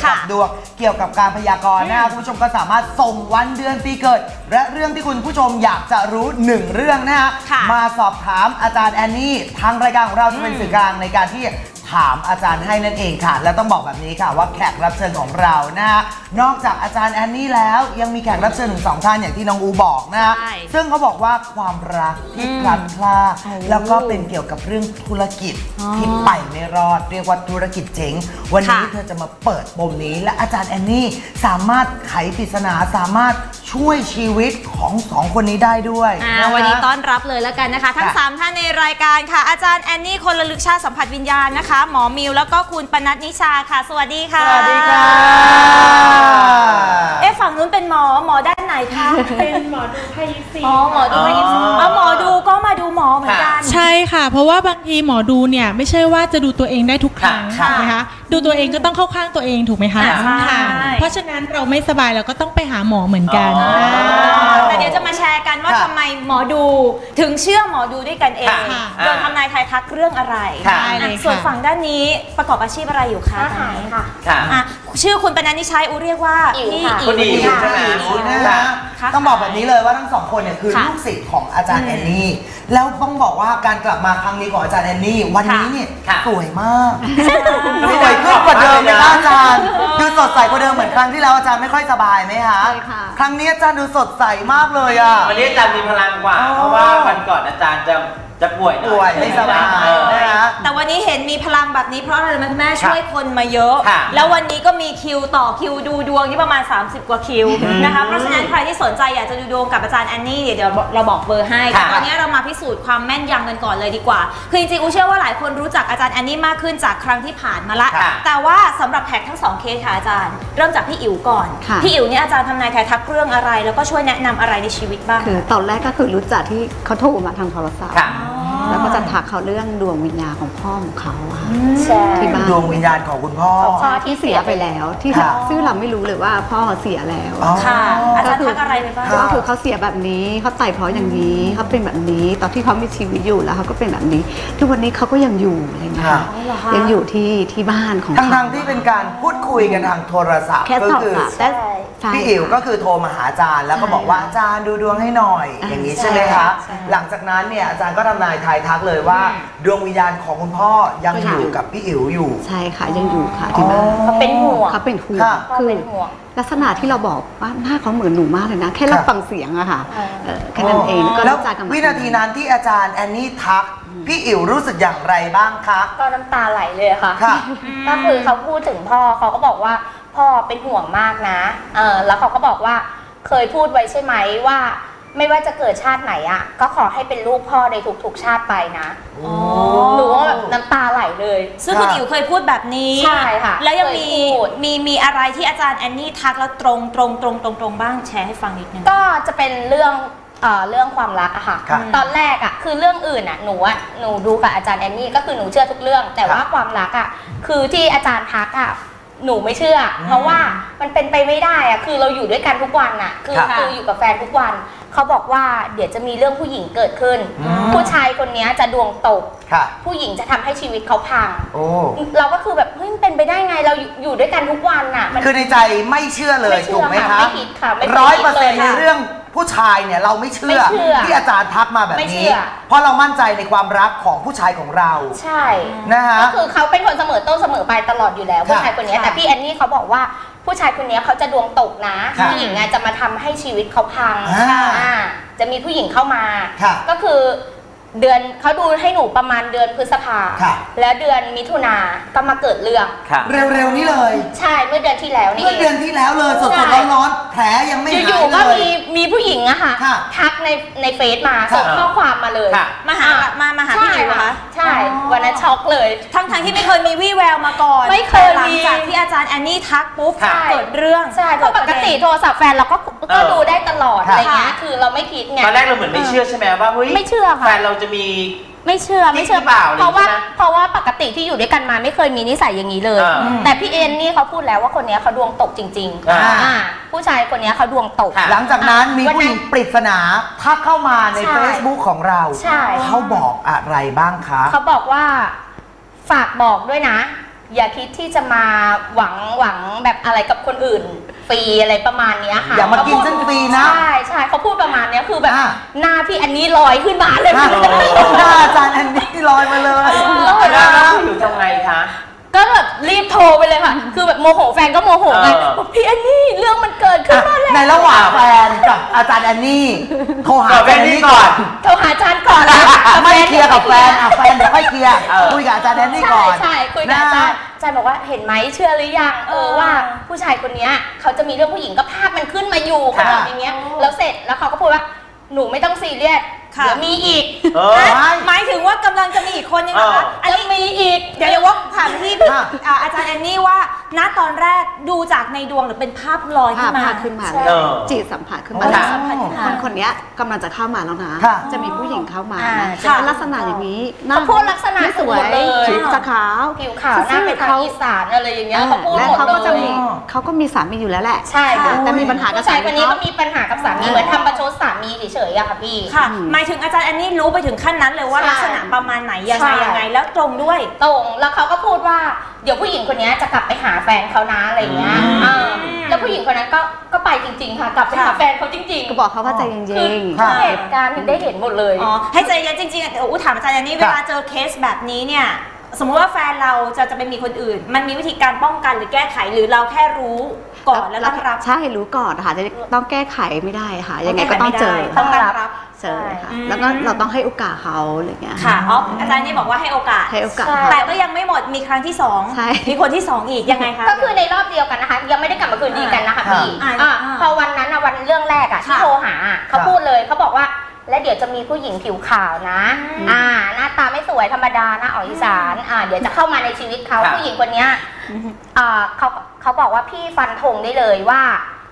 กับดวงเกี่ยวกับการพยากรณ์นะคุณผู้ชมก็สามารถส่งวันเดือนปีเกิดและเรื่องที่คุณผู้ชมอยากจะรู้1เรื่องนะฮะมาสอบถามอาจารย์แอนนี่ทางรายการของเราจะเป็นสื่อกลางในการที่ถามอาจารย์ให้นั่นเองค่ะและต้องบอกแบบนี้ค่ะว่าแขกรับเชิญของเรานะฮะนอกจากอาจารย์แอนนี่แล้วยังมีแขกรับเชิญถึง2ท่านอย่างที่น้องอูบอกนะฮะซึ่งเขาบอกว่าความรักที่พลัดพรากแล้วก็เป็นเกี่ยวกับเรื่องธุรกิจที่ไปไม่รอดเรียกว่าธุรกิจเจ๊งวันนี้เธอจะมาเปิดปมนี้และอาจารย์แอนนี่สามารถไขปริศนาสามารถช่วยชีวิตของ2คนนี้ได้ด้วยวันนี้ต้อนรับเลยแล้วกันนะคะทั้ง3ท่านในรายการค่ะอาจารย์แอนนี่คนระลึกชาติสัมผัสวิญญาณนะคะหมอมิวแล้วก็คุณปนัสนิชาค่ะสวัสดีค่ะสวัสดีค่ะฝั่งนู้นเป็นหมอด้านไหนคะเป็นหมอดูไพ่ยิปซีหมอดูไพ่ยิปซีหมอดูก็มาดูหมอเหมือนกันใช่ค่ะเพราะว่าบางทีหมอดูเนี่ยไม่ใช่ว่าจะดูตัวเองได้ทุกครั้งนะคะดูตัวเองก็ต้องเข้าข้างตัวเองถูกไหมคะค่ะเพราะฉะนั้นเราไม่สบายเราก็ต้องไปหาหมอเหมือนกันแต่เดี๋ยวจะมาแชร์กันว่าทำไมหมอดูถึงเชื่อหมอดูด้วยกันเองโดนทำนายทายทักเรื่องอะไรส่วนฝั่งด้านนี้ประกอบอาชีพอะไรอยู่คะชื่อคุณปนัสนิชาอูเรียกว่าพี่อิ๋วใช่ไหมต้องบอกแบบนี้เลยว่าทั้ง2คนเนี่ยคือลูกศิษย์ของอาจารย์แอนนี่แล้วต้องบอกว่าการกลับมาครั้งนี้ของอาจารย์แอนนี่วันนี้เนี่ยสวยมากสวยขึ้นกว่าเดิมเลยนะอาจารย์ดูสดใสกว่าเดิมเหมือนครั้งที่แล้วอาจารย์ไม่ค่อยสบายไหมคะครั้งนี้อาจารย์ดูสดใสมากเลยอ่ะวันนี้อาจารย์มีพลังกว่าเพราะว่าวันก่อนอาจารย์จะป่วยไม่สบายนะคะแต่วันนี้เห็นมีพลังแบบนี้เพราะอะไรรู้ไหมคุณแม่ช่วยคนมาเยอะแล้ววันนี้ก็มีคิวต่อคิวดูดวงที่ประมาณ30กว่าคิวนะคะเพราะฉะนั้นใครที่สนใจอยากจะดูดวงกับอาจารย์แอนนี่เดี๋ยวเราบอกเบอร์ให้แต่ตอนนี้เรามาพิสูจน์ความแม่นยำกันก่อนเลยดีกว่าคือจริงๆอูเชื่อว่าหลายคนรู้จักอาจารย์แอนนี่มากขึ้นจากครั้งที่ผ่านมาละแต่ว่าสำหรับแขกทั้ง2เคสค่ะอาจารย์เริ่มจากพี่อิ๋วก่อนพี่อิ๋วเนี่ยอาจารย์ทำนายทายทักเรื่องอะไรแล้วก็ช่วยแนะนำอะไรในชีวิตบ้างคือตอนแรกก็คือรู้จักที่เขาโทรมาทางโทรศัพท์แล้วก็จะทักเขาเรื่องดวงวิญญาณของพ่อของเขาค่ะที่บ้านดวงวิญญาณของคุณพ่อที่เสียไปแล้วที่ซึ่งเราไม่รู้เลยว่าพ่อเสียแล้วค่ะอาจารย์ทักอะไรไปบ้างก็คือเขาเสียแบบนี้เขาตายเพราะอย่างนี้เขาเป็นแบบนี้ตอนที่เขามีชีวิตอยู่แล้วเขาก็เป็นแบบนี้ทุกวันนี้เขาก็ยังอยู่อะไรเงี้ยยังอยู่ที่บ้านของทั้งที่เป็นการพูดคุยกันทางโทรศัพท์ก็คือพี่อิ๋วก็คือโทรมาหาอาจารย์แล้วก็บอกว่าอาจารย์ดูดวงให้หน่อยอย่างนี้ใช่ไหมคะหลังจากนั้นเนี่ยอาจารย์ก็ทำนายทายทักเลยว่าดวงวิญญาณของคุณพ่อยังอยู่กับพี่อิ๋วอยู่ใช่ค่ะยังอยู่ค่ะที่บ้านเขาเป็นห่วงคือลักษณะที่เราบอกว่าหน้าเขาเหมือนหนูมากเลยนะแค่รับฟังเสียงอะค่ะแค่นั้นเองแล้ววินาทีนั้นที่อาจารย์แอนนี่ทักพี่อิ๋วรู้สึกอย่างไรบ้างคะก็น้ำตาไหลเลยค่ะก็คือเขาพูดถึงพ่อเขาก็บอกว่าพ่อเป็นห่วงมากนะแล้วเขาก็บอกว่าเคยพูดไว้ใช่ไหมว่าไม่ว่าจะเกิดชาติไหนอ่ะก็ขอให้เป็นลูกพ่อในทุกๆชาติไปนะหนูว่าแบบน้ำตาไหลเลยซึ่งคุณอิ๋วเคยพูดแบบนี้ใช่ค่ะแล้วยังมีอะไรที่อาจารย์แอนนี่ทักแล้วตรงบ้างแชร์ให้ฟังนิดนึงก็จะเป็นเรื่องความรักอะค่ะตอนแรกอะคือเรื่องอื่นอะหนูดูกับอาจารย์แอนนี่ก็คือหนูเชื่อทุกเรื่องแต่ว่าความรักอะคือที่อาจารย์ทักอะหนูไม่เชื่อเพราะว่ามันเป็นไปไม่ได้อะคือเราอยู่ด้วยกันทุกวันอะคืออยู่กับแฟนทุกวันเขาบอกว่าเดี๋ยวจะมีเรื่องผู้หญิงเกิดขึ้นผู้ชายคนนี้จะดวงตกผู้หญิงจะทำให้ชีวิตเขาพังเราก็คือแบบเฮ้ยมันเป็นไปได้ไงเราอยู่ด้วยกันทุกวันอะคือในใจไม่เชื่อเลยถูกไหมคะ100%ในเรื่องผู้ชายเนี่ยเราไม่เชื่อที่อาจารย์ทักมาแบบนี้เพราะเรามั่นใจในความรักของผู้ชายของเราใช่นะคะก็คือเขาเป็นคนเสมอต้นเสมอปลายตลอดอยู่แล้วผู้ชายคนนี้แต่พี่แอนนี่เขาบอกว่าผู้ชายคนนี้เขาจะดวงตกนะผู้หญิงจะมาทำให้ชีวิตเขาพังจะมีผู้หญิงเข้ามาก็คือเดือนเขาดูให้หนูประมาณเดือนพฤษภาแล้วเดือนมิถุนาก็มาเกิดเรื่องเร็วๆนี้เลยใช่เมื่อเดือนที่แล้วนี่เมื่อเดือนที่แล้วเลยสดๆร้อนๆแผลยังไม่หายเลยอยู่ๆก็มีผู้หญิงอะค่ะทักในเฟซมาส่งข้อความมาเลยมาหาพี่อิ๋วเหรอคะใช่วันนั้นช็อกเลยทั้งที่ไม่เคยมีวี่แววมาก่อนไม่เคยหลังจากที่อาจารย์แอนนี่ทักปุ๊บเกิดเรื่องใช่เพราะปกติโทรศัพท์แฟนเราก็ดูได้ตลอดอะไรเงี้ยคือเราไม่คิดไงตอนแรกเราเหมือนไม่เชื่อใช่ไหมว่าเฮ้ยไม่เชื่อค่ะแฟนเราจะมีไม่เชื่อเพราะว่าปกติที่อยู่ด้วยกันมาไม่เคยมีนิสัยอย่างนี้เลยแต่พี่เอ็นนี่เขาพูดแล้วว่าคนนี้เขาดวงตกจริงๆผู้ชายคนนี้เขาดวงตกหลังจากนั้นมีผู้หญิงปริศนาทักเข้ามาใน Facebook ของเราเขาบอกอะไรบ้างคะเขาบอกว่าฝากบอกด้วยนะอย่าคิดที่จะมาหวังแบบอะไรกับคนอื่นฟรีอะไรประมาณนี้ค่ะอย่ามากินฉันฟรีนะใช่เขาพูดประมาณนี้คือแบบหน้าพี่อันนี้ลอยขึ้นมาเลยหน้าอาจารย์อันนี้ลอยมาเลยอยู่ตรงไหนคะก็แบบรีบโทรไปเลยค่ะคือแบบโมโหแฟนก็โมโหไงพี่แอนนี่เรื่องมันเกิดขึ้นมาแล้วในระหว่างแฟนกับอาจารย์แอนนี่โทรหาแฟนนี่ก่อนโทรหาอาจารย์ก่อนไม่เคลียร์กับแฟนแฟนเดี๋ยวค่อยเคลียร์คุยกับอาจารย์แอนนี่ก่อนใช่คุยกับอาจารย์บอกว่าเห็นไหมเชื่อหรือยังว่าผู้ชายคนนี้เขาจะมีเรื่องผู้หญิงก็ภาพมันขึ้นมาอยู่อย่างเงี้ยแล้วเสร็จแล้วเขาก็พูดว่าหนูไม่ต้องซีเรียสเดี๋ยวมีอีกหมายถึงว่ากำลังจะมีอีกคนนึงนะคะอันนี้มีอีกเดี๋ยวว่าถามที่อาจารย์แอนนี่ว่าณตอนแรกดูจากในดวงหรือเป็นภาพลอยขึ้นมาจิตสัมผัสขึ้นมาคนนี้กำลังจะเข้ามาแล้วนะจะมีผู้หญิงเข้ามาจะเป็นลักษณะอย่างนี้เขาพูดลักษณะสวยผิวขาวหน้าเป็นทางอีสานอะไรอย่างเงี้ยเขาพูดหมดเลยเขาก็มีสามีอยู่แล้วแหละใช่แต่มีปัญหากับสามีคนนี้ก็มีปัญหากับสามีเหมือนทำประชดสามีเฉยๆอะค่ะพี่ค่ะหมายถึงอาจารย์แอนนี่รู้ไปถึงขั้นนั้นเลยว่าลักษณะประมาณไหนยังไงแล้วตรงด้วยตรงแล้วเขาก็พูดว่าเดี๋ยวผู้หญิงคนนี้จะกลับไปหาแฟนเขานะอะไรเงี้ยแล้วผู้หญิงคนนั้นก็ไปจริงๆค่ะกลับไปหาแฟนเขาจริงๆก็บอกเขาว่าใจเย็นๆเหตุการณ์ได้เห็นหมดเลยให้ใจเย็นจริงๆถามอาจารย์แอนนี่เวลาเจอเคสแบบนี้เนี่ยสมมุติว่าแฟนเราจะไปมีคนอื่นมันมีวิธีการป้องกันหรือแก้ไขหรือเราแค่รู้ก่อนแล้วต้องรับใช่รู้ก่อนค่ะจะต้องแก้ไขไม่ได้ค่ะยังไงก็ต้องเจอต้องรับเจอค่ะแล้วก็เราต้องให้โอกาสเขาอะไรเงี้ยค่ะอาจารย์นี่บอกว่าให้โอกาสแต่ก็ยังไม่หมดมีครั้งที่2มีคนที่2อีกยังไงคะก็คือในรอบเดียวกันนะคะยังไม่ได้กลับมาคืนดีกันนะคะพี่พอวันนั้นวันเรื่องแรกที่โทรหาเขาพูดเลยเขาบอกว่าและเดี๋ยวจะมีผู้หญิงผิวขาวนะหน้าตาไม่สวยธรรมดาหน้าออกอีสานเดี๋ยวจะเข้ามาในชีวิตเขาผู้หญิงคนนี้เขาบอกว่าพี่ฟันธงได้เลยว่า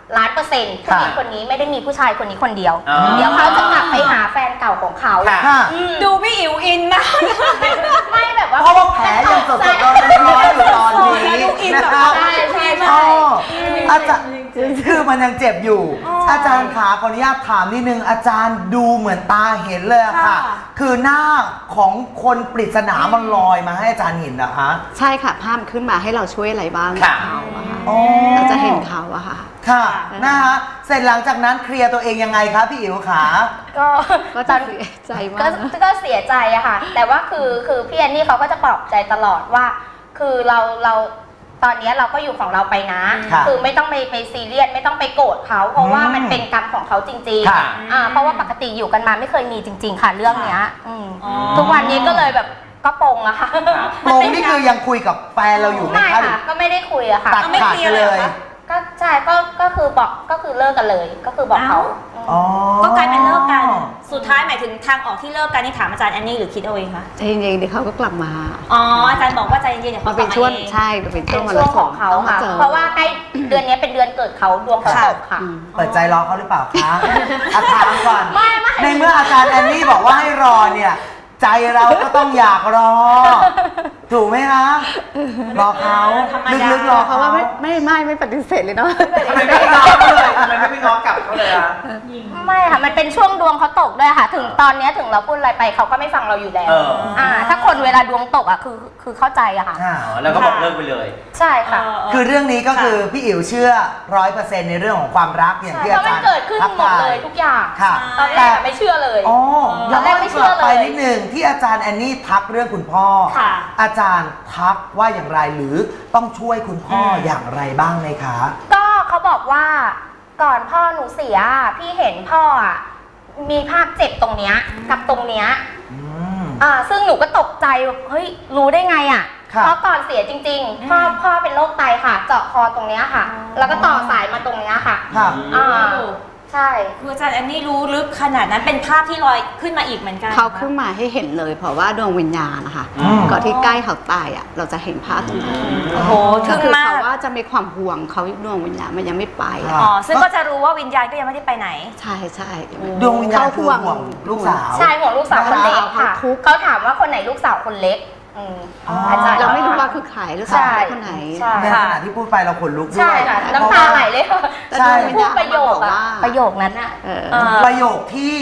100%ผู้หญิงคนนี้ไม่ได้มีผู้ชายคนนี้คนเดียวเดี๋ยวเขาจะกลับไปหาแฟนเก่าของเขาดูพี่อิ๋วอินมากไม่แบบว่าเพราะว่าแผลยังสดๆร้อนๆอยู่ตอนนี้นะครับใช่อาจารย์คือมันยังเจ็บอยู่อาจารย์ขาขออนุญาตถามนิดนึงอาจารย์ดูเหมือนตาเห็นเลยค่ะคือหน้าของคนปริศนามันลอยมาให้อาจารย์เห็นนะคะใช่ค่ะภาพขึ้นมาให้เราช่วยอะไรบ้างเราจะเห็นเขาอะค่ะค่ะนะคะเสร็จหลังจากนั้นเคลียร์ตัวเองยังไงคะพี่อิ๋วขาก็ตอนเสียใจมากก็เสียใจอะค่ะแต่ว่าคือพี่แอนนี่เขาก็จะปลอบใจตลอดว่าคือเราตอนนี้เราก็อยู่ของเราไปนะคือไม่ต้องไปซีเรียสไม่ต้องไปโกรธเขาเพราะว่ามันเป็นกรรมของเขาจริงๆเพราะว่าปกติอยู่กันมาไม่เคยมีจริงๆค่ะเรื่องเนี้ยทุกวันนี้ก็เลยแบบก็ปงอะค่ะปงนี่คือยังคุยกับแฟนเราอยู่ไหมคะไม่ค่ะก็ไม่ได้คุยอะค่ะตัดขาดเลยก็ใช่ก็คือบอกก็คือเลิกกันเลยก็คือบอกเขาก็กลายเป็นเลิกกันสุดท้ายหมายถึงทางออกที่เลิกกันนี่ถามอาจารย์แอนนี่หรือคิดเอาเองคะใจเย็นๆเดี๋ยวเขาก็กลับมาอาจารย์บอกว่าใจเย็นๆเดี๋ยวเขาเป็นช่วงใช่เป็นช่วงของเขาค่ะเพราะว่าใกล้เดือนนี้เป็นเดือนเกิดเขาดวงเขาตกค่ะเปิดใจรอเขาหรือเปล่าคะถามก่อนในเมื่ออาจารย์แอนนี่บอกว่าให้รอเนี่ยใจเราก็ต้องอยากรอถูกไหมคะรอเขาลึกๆรอเขาว่าไม่ปฏิเสธเลยเนาะทำไมไม่ง้อเลยทำไมไม่ง้อกลับเขาเลยอะไม่ค่ะมันเป็นช่วงดวงเขาตกด้วยค่ะถึงตอนนี้ถึงเราพูดอะไรไปเขาก็ไม่ฟังเราอยู่แล้วถ้าคนเวลาดวงตกคือเข้าใจอะค่ะแล้วก็บอกเลิกไปเลยใช่ค่ะคือเรื่องนี้ก็คือพี่อิ๋วเชื่อ100%ในเรื่องของความรักอย่างที่อาจารย์เกิดขึ้นหมดเลยทุกอย่างตอนแรกไม่เชื่อเลยตอนแรกไม่เชื่อเลยไปนิดนึงที่อาจารย์แอนนี่ทักเรื่องคุณพ่ออาจารย์ทักว่าอย่างไรหรือต้องช่วยคุณพ่ออย่างไรบ้างไหมคะก็เขาบอกว่าก่อนพ่อหนูเสียพี่เห็นพ่อมีภาพเจ็บตรงเนี้ยกับตรงเนี้ยซึ่งหนูก็ตกใจเฮ้ยรู้ได้ไงเพราะก่อนเสียจริงๆพ่อเป็นโรคไตค่ะเจาะคอตรงเนี้ยค่ะแล้วก็ต่อสายมาตรงเนี้ยค่ะใช่คืออาจารย์แอนนี่รู้ลึกขนาดนั้นเป็นภาพที่ลอยขึ้นมาอีกเหมือนกันเขาขึ้นมาให้เห็นเลยเพราะว่าดวงวิญญาณนะคะก่อนที่ใกล้เขาตายเราจะเห็นภาพตรงนั้นโอ้โหคือเขาว่าจะมีความห่วงเขาดวงวิญญาณมันยังไม่ไปซึ่งก็จะรู้ว่าวิญญาณก็ยังไม่ได้ไปไหนใช่ใช่ดวงวิญญาณห่วงลูกสาวใช่ห่วงลูกสาวคนเล็กค่ะเขาถามว่าคนไหนลูกสาวคนเล็กอาจารย์เราไม่รู้ว่าคือใครหรือใครคนไหนในขณะที่พูดไปเราขนลุกด้วยใช่ค่ะน้ำตาไหลเลยค่ะพูดประโยคนั้นประโยคที่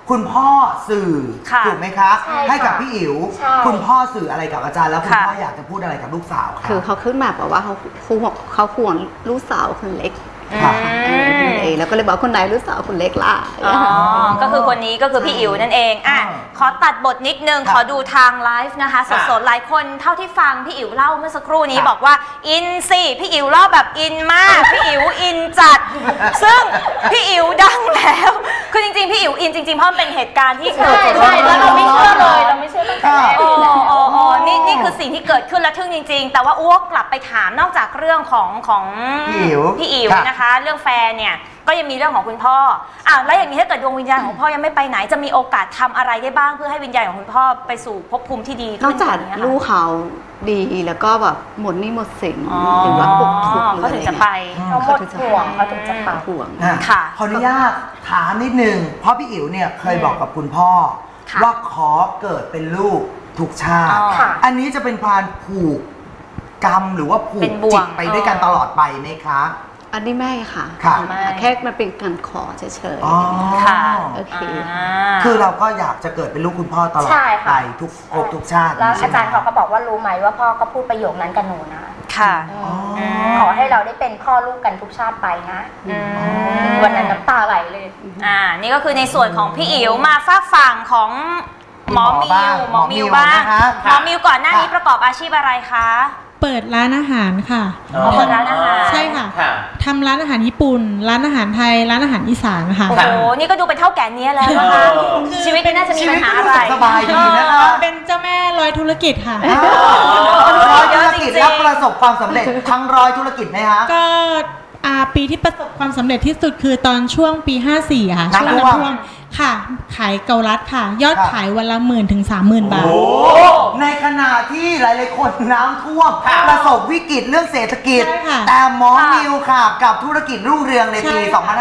คุณพ่อสื่อถูกไหมคะให้กับพี่อิ๋วคุณพ่อสื่ออะไรกับอาจารย์แล้วคุณพ่ออยากจะพูดอะไรกับลูกสาวคะคือเขาขึ้นมาบอกว่าเขาห่วงลูกสาวคนเล็กแล้วก็เลยบอกคนไหนลูกสาวคนเล็กล่ะก็คือคนนี้ก็คือพี่อิ๋วนั่นเองขอตัดบทนิดนึงขอดูทางไลฟ์นะคะสดๆหลายคนเท่าที่ฟังพี่อิ๋วเล่าเมื่อสักครู่นี้บอกว่าอินสิพี่อิ๋วเล่าแบบอินมากพี่อิ๋วอินจัดซึ่งพี่อิ๋วดังแล้วคือจริงๆพี่อิ๋วอินจริงๆเพราะมันเป็นเหตุการณ์ที่เกิดขึ้นแล้วเราไม่เชื่อเลยเราไม่เชื่อตั้งแต่แรกนี่คือสิ่งที่เกิดขึ้นและทึ่งจริงๆแต่ว่าอ้วกกลับไปถามนอกจากเรื่องของพี่อิ๋วนะคะเรื่องแฟนเนี่ยก็ยังมีเรื่องของคุณพ่อแล้วอย่างนี้ถ้าเกิดดวงวิญญาณของพ่อยังไม่ไปไหนจะมีโอกาสทำอะไรได้บ้างเพื่อให้วิญญาณของคุณพ่อไปสู่ภพภูมิที่ดีนอกจากลูกเขาดีแล้วก็แบบหมดหนี้หมดสินหรือว่าปกทุกข์เขาถึงจะไปเขาหมดห่วงเขาถึงจะไปห่วงค่ะขออนุญาตถามนิดนึงเพราะพี่อิ๋วเนี่ยเคยบอกกับคุณพ่อว่าขอเกิดเป็นลูกทุกชาติอันนี้จะเป็นการผูกกรรมหรือว่าผูกจิตไปด้วยกันตลอดไปไหมคะอันนี้ไม่ค่ะแค่มันเป็นการขอเฉยๆค่ะโอเคคือเราก็อยากจะเกิดเป็นลูกคุณพ่อตลอดไปทุกชาติแล้วอาจารย์เขาก็บอกว่ารู้ไหมว่าพ่อก็พูดประโยคนั้นกับหนูนะค่ะขอให้เราได้เป็นพ่อลูกกันทุกชาติไปนะวันนั้นน้ำตาไหลเลยนี่ก็คือในส่วนของพี่อิ๋วมาฝากฝั่งของหมอมิวบ้างหมอมิวก่อนหน้านี้ประกอบอาชีพอะไรคะเปิดร้านอาหารค่ะเปิดร้านอาหารใช่ค่ะทำร้านอาหารญี่ปุ่นร้านอาหารไทยร้านอาหารอีสานค่ะโอ้โหนี่ก็ดูเป็นเท่าแก่เนี้ยแล้วนะคะชีวิตน่าจะมีปัญหาอะไรสบายดีนะคะเป็นเจ้าแม่ร้อยธุรกิจค่ะร้อยธุรกิจแล้วประสบความสำเร็จทั้งร้อยธุรกิจไหมคะก็ปีที่ประสบความสำเร็จที่สุดคือตอนช่วงปี 54 ค่ะช่วงน้ำท่วมค่ะขายเกาลัดค่ะยอดขายวันละ10,000 ถึง 30,000 บาทในขณะที่หลายๆคนน้ำท่วมประสบวิกฤตเรื่องเศรษฐกิจแต่หมอมิวค่ะกับธุรกิจรุ่งเรืองในปี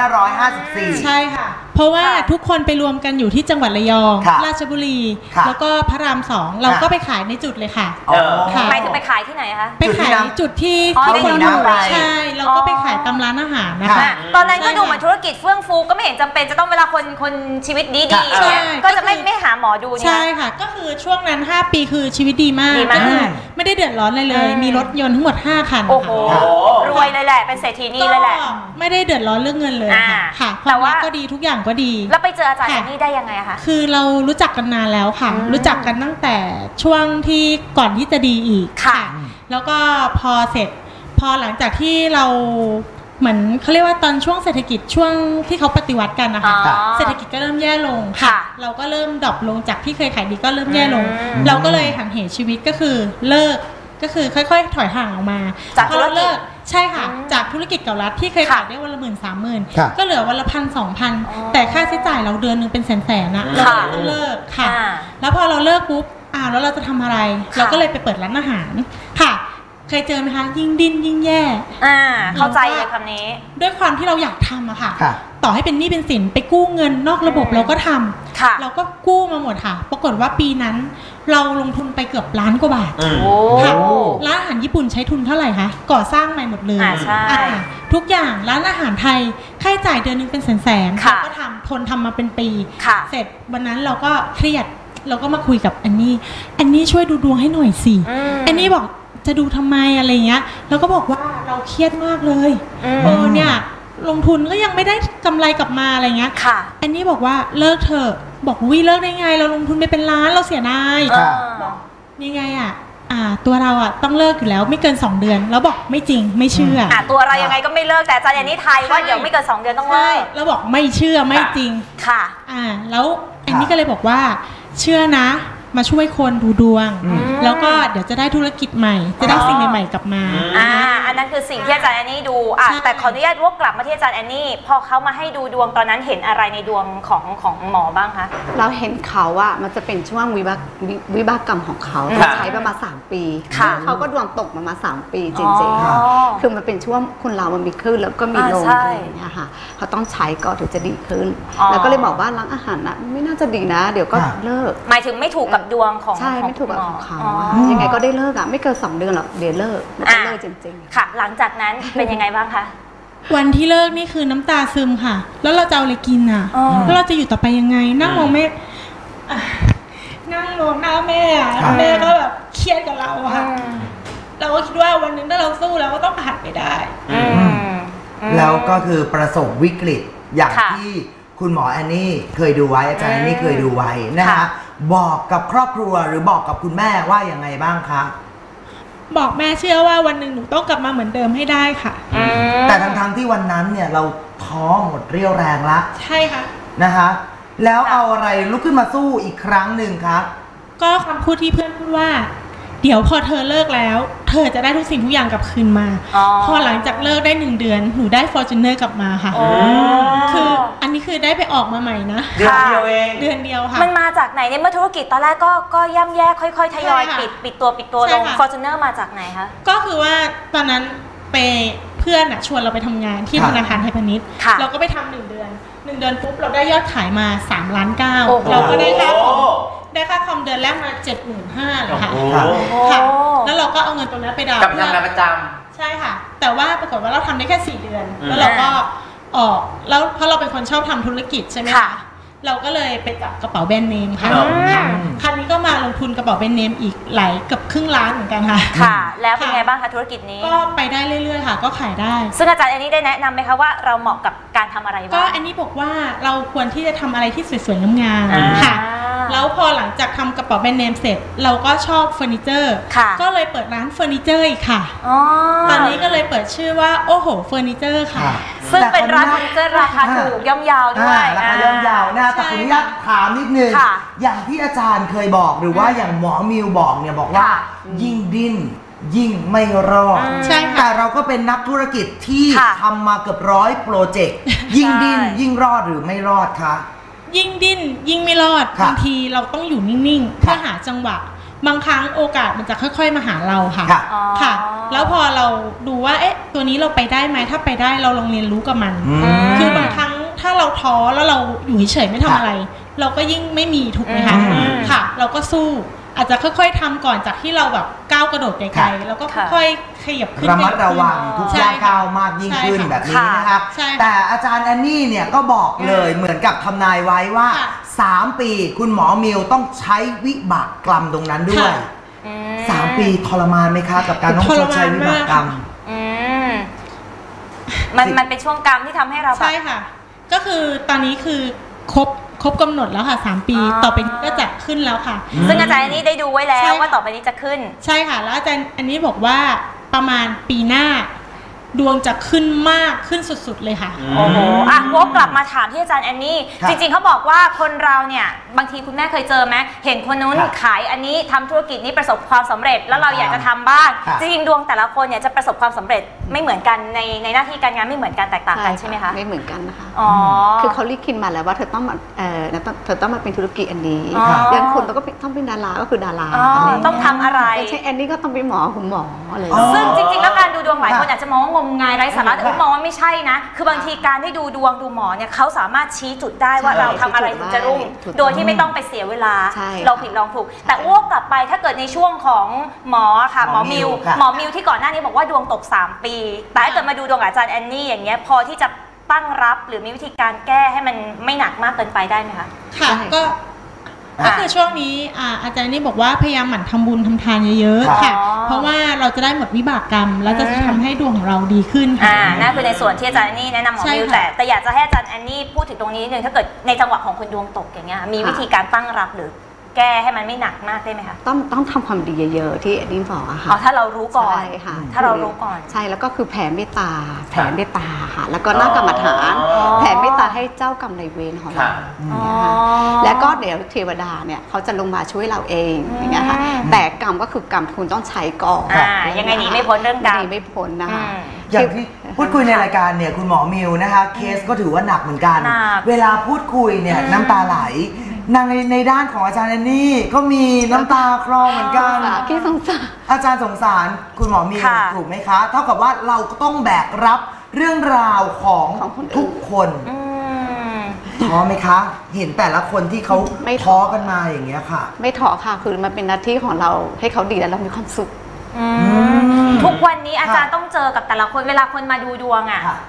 2554 ใช่ค่ะเพราะว่าทุกคนไปรวมกันอยู่ที่จังหวัดระยองราชบุรีแล้วก็พระราม 2เราก็ไปขายในจุดเลยค่ะไปถึงไปขายที่ไหนคะไปขายจุดที่ทุกคนอยู่ใช่เราก็ไปขายตามร้านอาหารนะคะตอนนั้นก็ดูเหมือนธุรกิจเฟื่องฟูก็ไม่เห็นจำเป็นจะต้องเวลาคนชีวิตดีๆก็จะไม่หาหมอดูใช่ค่ะก็คือช่วงนั้น5 ปีคือชีวิตดีมากไม่ได้เดือดร้อนเลยมีรถยนต์ทั้งหมด5 คันโอ้โหรวยเลยแหละเป็นเศรษฐีนี่เลยแหละไม่ได้เดือดร้อนเรื่องเงินเลยค่ะแต่ว่าก็ดีทุกอย่างก็ดีแล้วไปเจออาจารย์นี่ได้ยังไงคะคือเรารู้จักกันนานแล้วค่ะรู้จักกันตั้งแต่ช่วงที่ก่อนที่จะดีอีกค่ะแล้วก็พอหลังจากที่เราเหมือนเขาเรียกว่าตอนช่วงเศรษฐกิจช่วงที่เขาปฏิวัติกันนะคะเศรษฐกิจก็เริ่มแย่ลงค่ะเราก็เริ่มดรอปลงจากที่เคยขายดีก็เริ่มแย่ลงเราก็เลยหันเหชีวิตก็คือเลิกก็คือค่อยๆถอยห่างออกมาจากธุรกิจใช่ค่ะจากธุรกิจเก่ารัฐที่เคยขายได้วันละ10,000-30,000ก็เหลือวันละ1,000-2,000แต่ค่าใช้จ่ายเราเดือนนึงเป็นแสนๆนะเราก็ต้องเลิกค่ะแล้วพอเราเลิกปุ๊บแล้วเราจะทำอะไรเราก็เลยไปเปิดร้านอาหารค่ะเคยเจอไหมคะยิ่งดิ้นยิ่งแย่เข้าใจเลยคำนี้ด้วยความที่เราอยากทำอะค่ะต่อให้เป็นหนี้เป็นสินไปกู้เงินนอกระบบเราก็ทำเราก็กู้มาหมดค่ะปรากฏว่าปีนั้นเราลงทุนไปเกือบ1,000,000 กว่าบาทค่ะร้านอาหารญี่ปุ่นใช้ทุนเท่าไหร่คะก่อสร้างใหม่หมดเลยทุกอย่างร้านอาหารไทยค่าใช้จ่ายเดือนนึงเป็นแสนๆเราก็ทนทำมาเป็นปีเสร็จวันนั้นเราก็เครียดเราก็มาคุยกับแอนนี่ช่วยดูดวงให้หน่อยสิแอนนี่บอกจะดูทำไมอะไรเงี้ยเราก็บอกว่าเราเครียดมากเลยเนี่ยลงทุนก็ยังไม่ได้กำไรกลับมาอะไรเงี้ยแอนนี่บอกว่าเลิกเถอะบอกวิเลิกได้ไงเราลงทุนไปเป็นล้านเราเสียดายบอกยังไงตัวเราต้องเลิกอยู่แล้วไม่เกิน2 เดือนแล้วบอกไม่จริงไม่เชื่อตัวเรายังไงก็ไม่เลิกแต่อาจารย์นี่ไทยว่าเดี๋ยวไม่เกิน2 เดือนต้องเลิกแล้วบอกไม่เชื่อไม่จริงค่ะแล้วแอนนี่ก็เลยบอกว่าเชื่อนะมาช่วยคนดูดวงแล้วก็เดี๋ยวจะได้ธุรกิจใหม่จะได้สิ่งใหม่ๆกลับมาอันนั้นคือสิ่งที่อาจารย์แอนนี่ดูแต่ขออนุญาตวกกลับมาที่อาจารย์แอนนี่พอเขามาให้ดูดวงตอนนั้นเห็นอะไรในดวงของหมอบ้างคะเราเห็นเขามันจะเป็นช่วงวิบากกรรมของเขาใช้ประมาณ3 ปีเขาก็ดวงตกมา3 ปีจริงๆคือมันเป็นช่วงคนเรามันมีขึ้นแล้วก็มีลงอะไรอย่างเงี้ยค่ะเขาต้องใช้ก่อนถึงจะดีขึ้นแล้วก็เลยบอกว่าร้านอาหารไม่น่าจะดีนะเดี๋ยวก็เลิกหมายถึงไม่ถูกกับดวงของใช่ไม่ถูกกับของเขายังไงก็ได้เลิกไม่เกิน2 เดือนหรอกเดี๋ยวเลิกมันจะเลิกจริงๆค่ะหลังจากนั้นเป็นยังไงบ้างคะวันที่เลิกนี่คือน้ำตาซึมค่ะแล้วเราจะเอาอะไรกินอ่ะแล้วเราจะอยู่ต่อไปยังไงนั่งมองแม่นั่งมองหน้าแม่แม่ก็แบบเครียดกับเราค่ะเราก็คิดว่าวันนึงถ้าเราสู้เราก็ต้องผ่านไปได้แล้วก็คือประสบวิกฤตอย่างที่คุณหมอแอนนี่เคยดูไว้อาจารย์แอนนี่เคยดูไว้นะคะบอกกับครอบครัวหรือบอกกับคุณแม่ว่ายังไงบ้างคะบอกแม่เชื่อว่าวันหนึ่งหนูต้องกลับมาเหมือนเดิมให้ได้ค่ะแต่ทั้งที่วันนั้นเนี่ยเราท้อหมดเรี่ยวแรงละใช่ค่ะนะคะแล้วเอาอะไรลุกขึ้นมาสู้อีกครั้งหนึ่งคะก็คำพูดที่เพื่อนพูดว่าเดี๋ยวพอเธอเลิกแล้วเธอจะได้ทุกสิ่งทุกอย่างกลับคืนมาพอหลังจากเลิกได้1 เดือนหนูได้ Fortuner กลับมาค่ะคืออันนี้คือได้ไปออกมาใหม่นะเดือนเดียวเองเดือนเดียวค่ะมันมาจากไหนเนี่ยเมื่อธุรกิจตอนแรกก็ย่ำแย่ค่อยๆทยอยปิดตัวลง Fortuner มาจากไหนคะก็คือว่าตอนนั้นไปเพื่อนชวนเราไปทำงานที่ธนาคารไทยพาณิชย์เราก็ไปทำ1 เดือนปุ๊บเราได้ยอดขายมา3.9 ล้านเราก็ได้ค่าคอมเดือนแรกมา 75,000 เลยค่ะแล้วเราก็เอาเงินตรงนั้นไปดาวน์กับทำงานประจำใช่ค่ะแต่ว่าปรากฏว่าเราทำได้แค่4 เดือนแล้วเราก็ออกแล้วเพราะเราเป็นคนชอบทำธุรกิจใช่ไหมคะเราก็เลยไปจับกระเป๋าแบรนด์เนมค่ะคันนี้ก็มาลงทุนกระเป๋าแบรนด์เนมอีกหลายเกือบครึ่งล้านเหมือนกันค่ะค่ะแล้วเป็นไงบ้างคะธุรกิจนี้ก็ไปได้เรื่อยๆค่ะก็ขายได้ซึ่งอาจารย์แอนนี่ได้แนะนำไหมคะว่าเราเหมาะกับการทำอะไรบ้างก็แอนนี่บอกว่าเราควรที่จะทำอะไรที่สวยๆงามๆค่ะแล้วพอหลังจากทำกระเป๋าแบรนด์เนมเสร็จเราก็ชอบเฟอร์นิเจอร์ก็เลยเปิดร้านเฟอร์นิเจอร์อีกค่ะตอนนี้ก็เลยเปิดชื่อว่าโอ้โหเฟอร์นิเจอร์ค่ะซึ่งเป็นร้านเฟอร์นิเจอร์ราคาถูกย่อมเยาวด้วยราคาย่อมเยาวนะแต่คุณอยากถามนิดนึงอย่างที่อาจารย์เคยบอกหรือว่าอย่างหมอมิวบอกเนี่ยบอกว่ายิ่งดิ้นยิ่งไม่รอดแต่เราก็เป็นนักธุรกิจที่ทำมาเกือบ100 โปรเจกต์ยิ่งดิ้นยิ่งรอดหรือไม่รอดคะยิ่งดิ้นยิ่งไม่รอดบางทีเราต้องอยู่นิ่งๆเพื่อหาจังหวะบางครั้งโอกาสมันจะค่อยๆมาหาเราค่ะค่ะแล้วพอเราดูว่าเอ๊ะตัวนี้เราไปได้ไหมถ้าไปได้เราลองเรียนรู้กับมันคือบางครั้งถ้าเราท้อแล้วเราอยู่เฉยๆไม่ทำอะไรเราก็ยิ่งไม่มีถูกไหมคะค่ะเราก็สู้อาจจะค่อยๆทำก่อนจากที่เราแบบก้าวกระโดดไกลๆแล้วก็ค่อยๆขยับขึ้นระมัดระวังทุกย่างก้าวมากยิ่งขึ้นแบบนี้นะครับแต่อาจารย์แอนนี่เนี่ยก็บอกเลยเหมือนกับทำนายไว้ว่า3 ปีคุณหมอมิวต้องใช้วิบากกรรมตรงนั้นด้วย3 ปีทรมานไหมคะกับการต้องชดใช้วิบากกรรมมันเป็นช่วงกรรมที่ทำให้เราใช่ค่ะก็คือตอนนี้คือครบกำหนดแล้วค่ะ3 ปีต่อไปนี้ก็จะขึ้นแล้วค่ะซึ่งอาจารย์อันนี้ได้ดูไว้แล้วว่าต่อไปนี้จะขึ้นใช่ค่ะแล้วอาจารย์อันนี้บอกว่าประมาณปีหน้าดวงจะขึ้นมากขึ้นสุดๆเลยค่ะโอ้โหวกกลับมาถามที่อาจารย์แอนนี่จริงๆเขาบอกว่าคนเราเนี่ยบางทีคุณแม่เคยเจอไหมเห็นคนนู้นขายอันนี้ทำธุรกิจนี้ประสบความสำเร็จแล้วเราอยากจะทำบ้างจริงๆดวงแต่ละคนเนี่ยจะประสบความสำเร็จไม่เหมือนกันในหน้าที่การงานไม่เหมือนกันแตกต่างกันใช่ไหมคะไม่เหมือนกันนะคะคือเขาลิขิตมาแล้วว่าเธอต้องมาเป็นธุรกิจอันนี้อย่างคุณเราก็ต้องเป็นดาราก็คือดาราต้องทำอะไรใช่แอนนี่ก็ต้องเป็นหมอคุณหมออะไรซึ่งจริงๆแล้วการดูดวงหลายคนอาจจะมองว่างมงายไร้สาระแต่มองว่าไม่ใช่นะคือบางทีการที่ดูดวงดูหมอเนี่ยเขาสามารถชี้จุดได้ว่าเราทำอะไรถึงจะรุ่งโดยที่ไม่ต้องไปเสียเวลาเราผิดลองถูกแต่อ้วกกลับไปถ้าเกิดในช่วงของหมอค่ะหมอมิวที่ก่อนหน้านี้บอกว่าดวงตก3 ปีแต่ถ้าเกิดมาดูดวงอาจารย์แอนนี่อย่างเงี้ยพอที่จะตั้งรับหรือมีวิธีการแก้ให้มันไม่หนักมากเกินไปได้ไหมคะค่ะก็คือช่วงนี้อาจารย์นี่บอกว่าพยายามหมั่นทำบุญทำทานเยอะๆค่ะเพราะว่าเราจะได้หมดวิบากกรรมแล้วจะทำให้ดวงของเราดีขึ้นค่ะนั่นคือในส่วนที่อาจารย์แอนนี่แนะนำหมอมิวแต่อยากจะให้อาจารย์แอนนี่พูดถึงตรงนี้นิดนึงถ้าเกิดในจังหวะของคนดวงตกอย่างเงี้ยมีวิธีการตั้งรับหรือแก้ให้มันไม่หนักมากได้ไหมคะต้องทำความดีเยอะๆที่แอนนี่บอกอะค่ะถ้าเรารู้ก่อนใช่ค่ะถ้าเรารู้ก่อนใช่แล้วก็คือแผ่เมตตาค่ะแล้วก็นั่งกรรมฐานแผ่เมตตาให้เจ้ากรรมนายเวรของเราแล้วก็เดี๋ยวเทวดาเนี่ยเขาจะลงมาช่วยเราเองอย่างเงี้ยค่ะแต่กรรมก็คือกรรมคุณต้องใช้ก่อนยังไงหนีไม่พ้นเรื่องกรรมหนีไม่พ้นนะคะอย่างที่พูดคุยในรายการเนี่ยคุณหมอมิวนะคะเคสก็ถือว่าหนักเหมือนกันเวลาพูดคุยเนี่ยน้ำตาไหลในด้านของอาจารย์แอนนี่ก็มีน้ำตาคลอเหมือนกันที่สงสารอาจารย์สงสารคุณหมอมิวถูกไหมคะเท่ากับว่าเราก็ต้องแบกรับเรื่องราวของทุกคนท้อไหมคะเห็นแต่ละคนที่เขาท้อกันมาอย่างเงี้ยค่ะไม่ท้อค่ะคือมันเป็นหน้าที่ของเราให้เขาดีแล้วเรามีความสุขทุกวันนี้อาจารย์ต้องเจอกับแต่ละคนเวลาคนมาดูดวงอ่ะ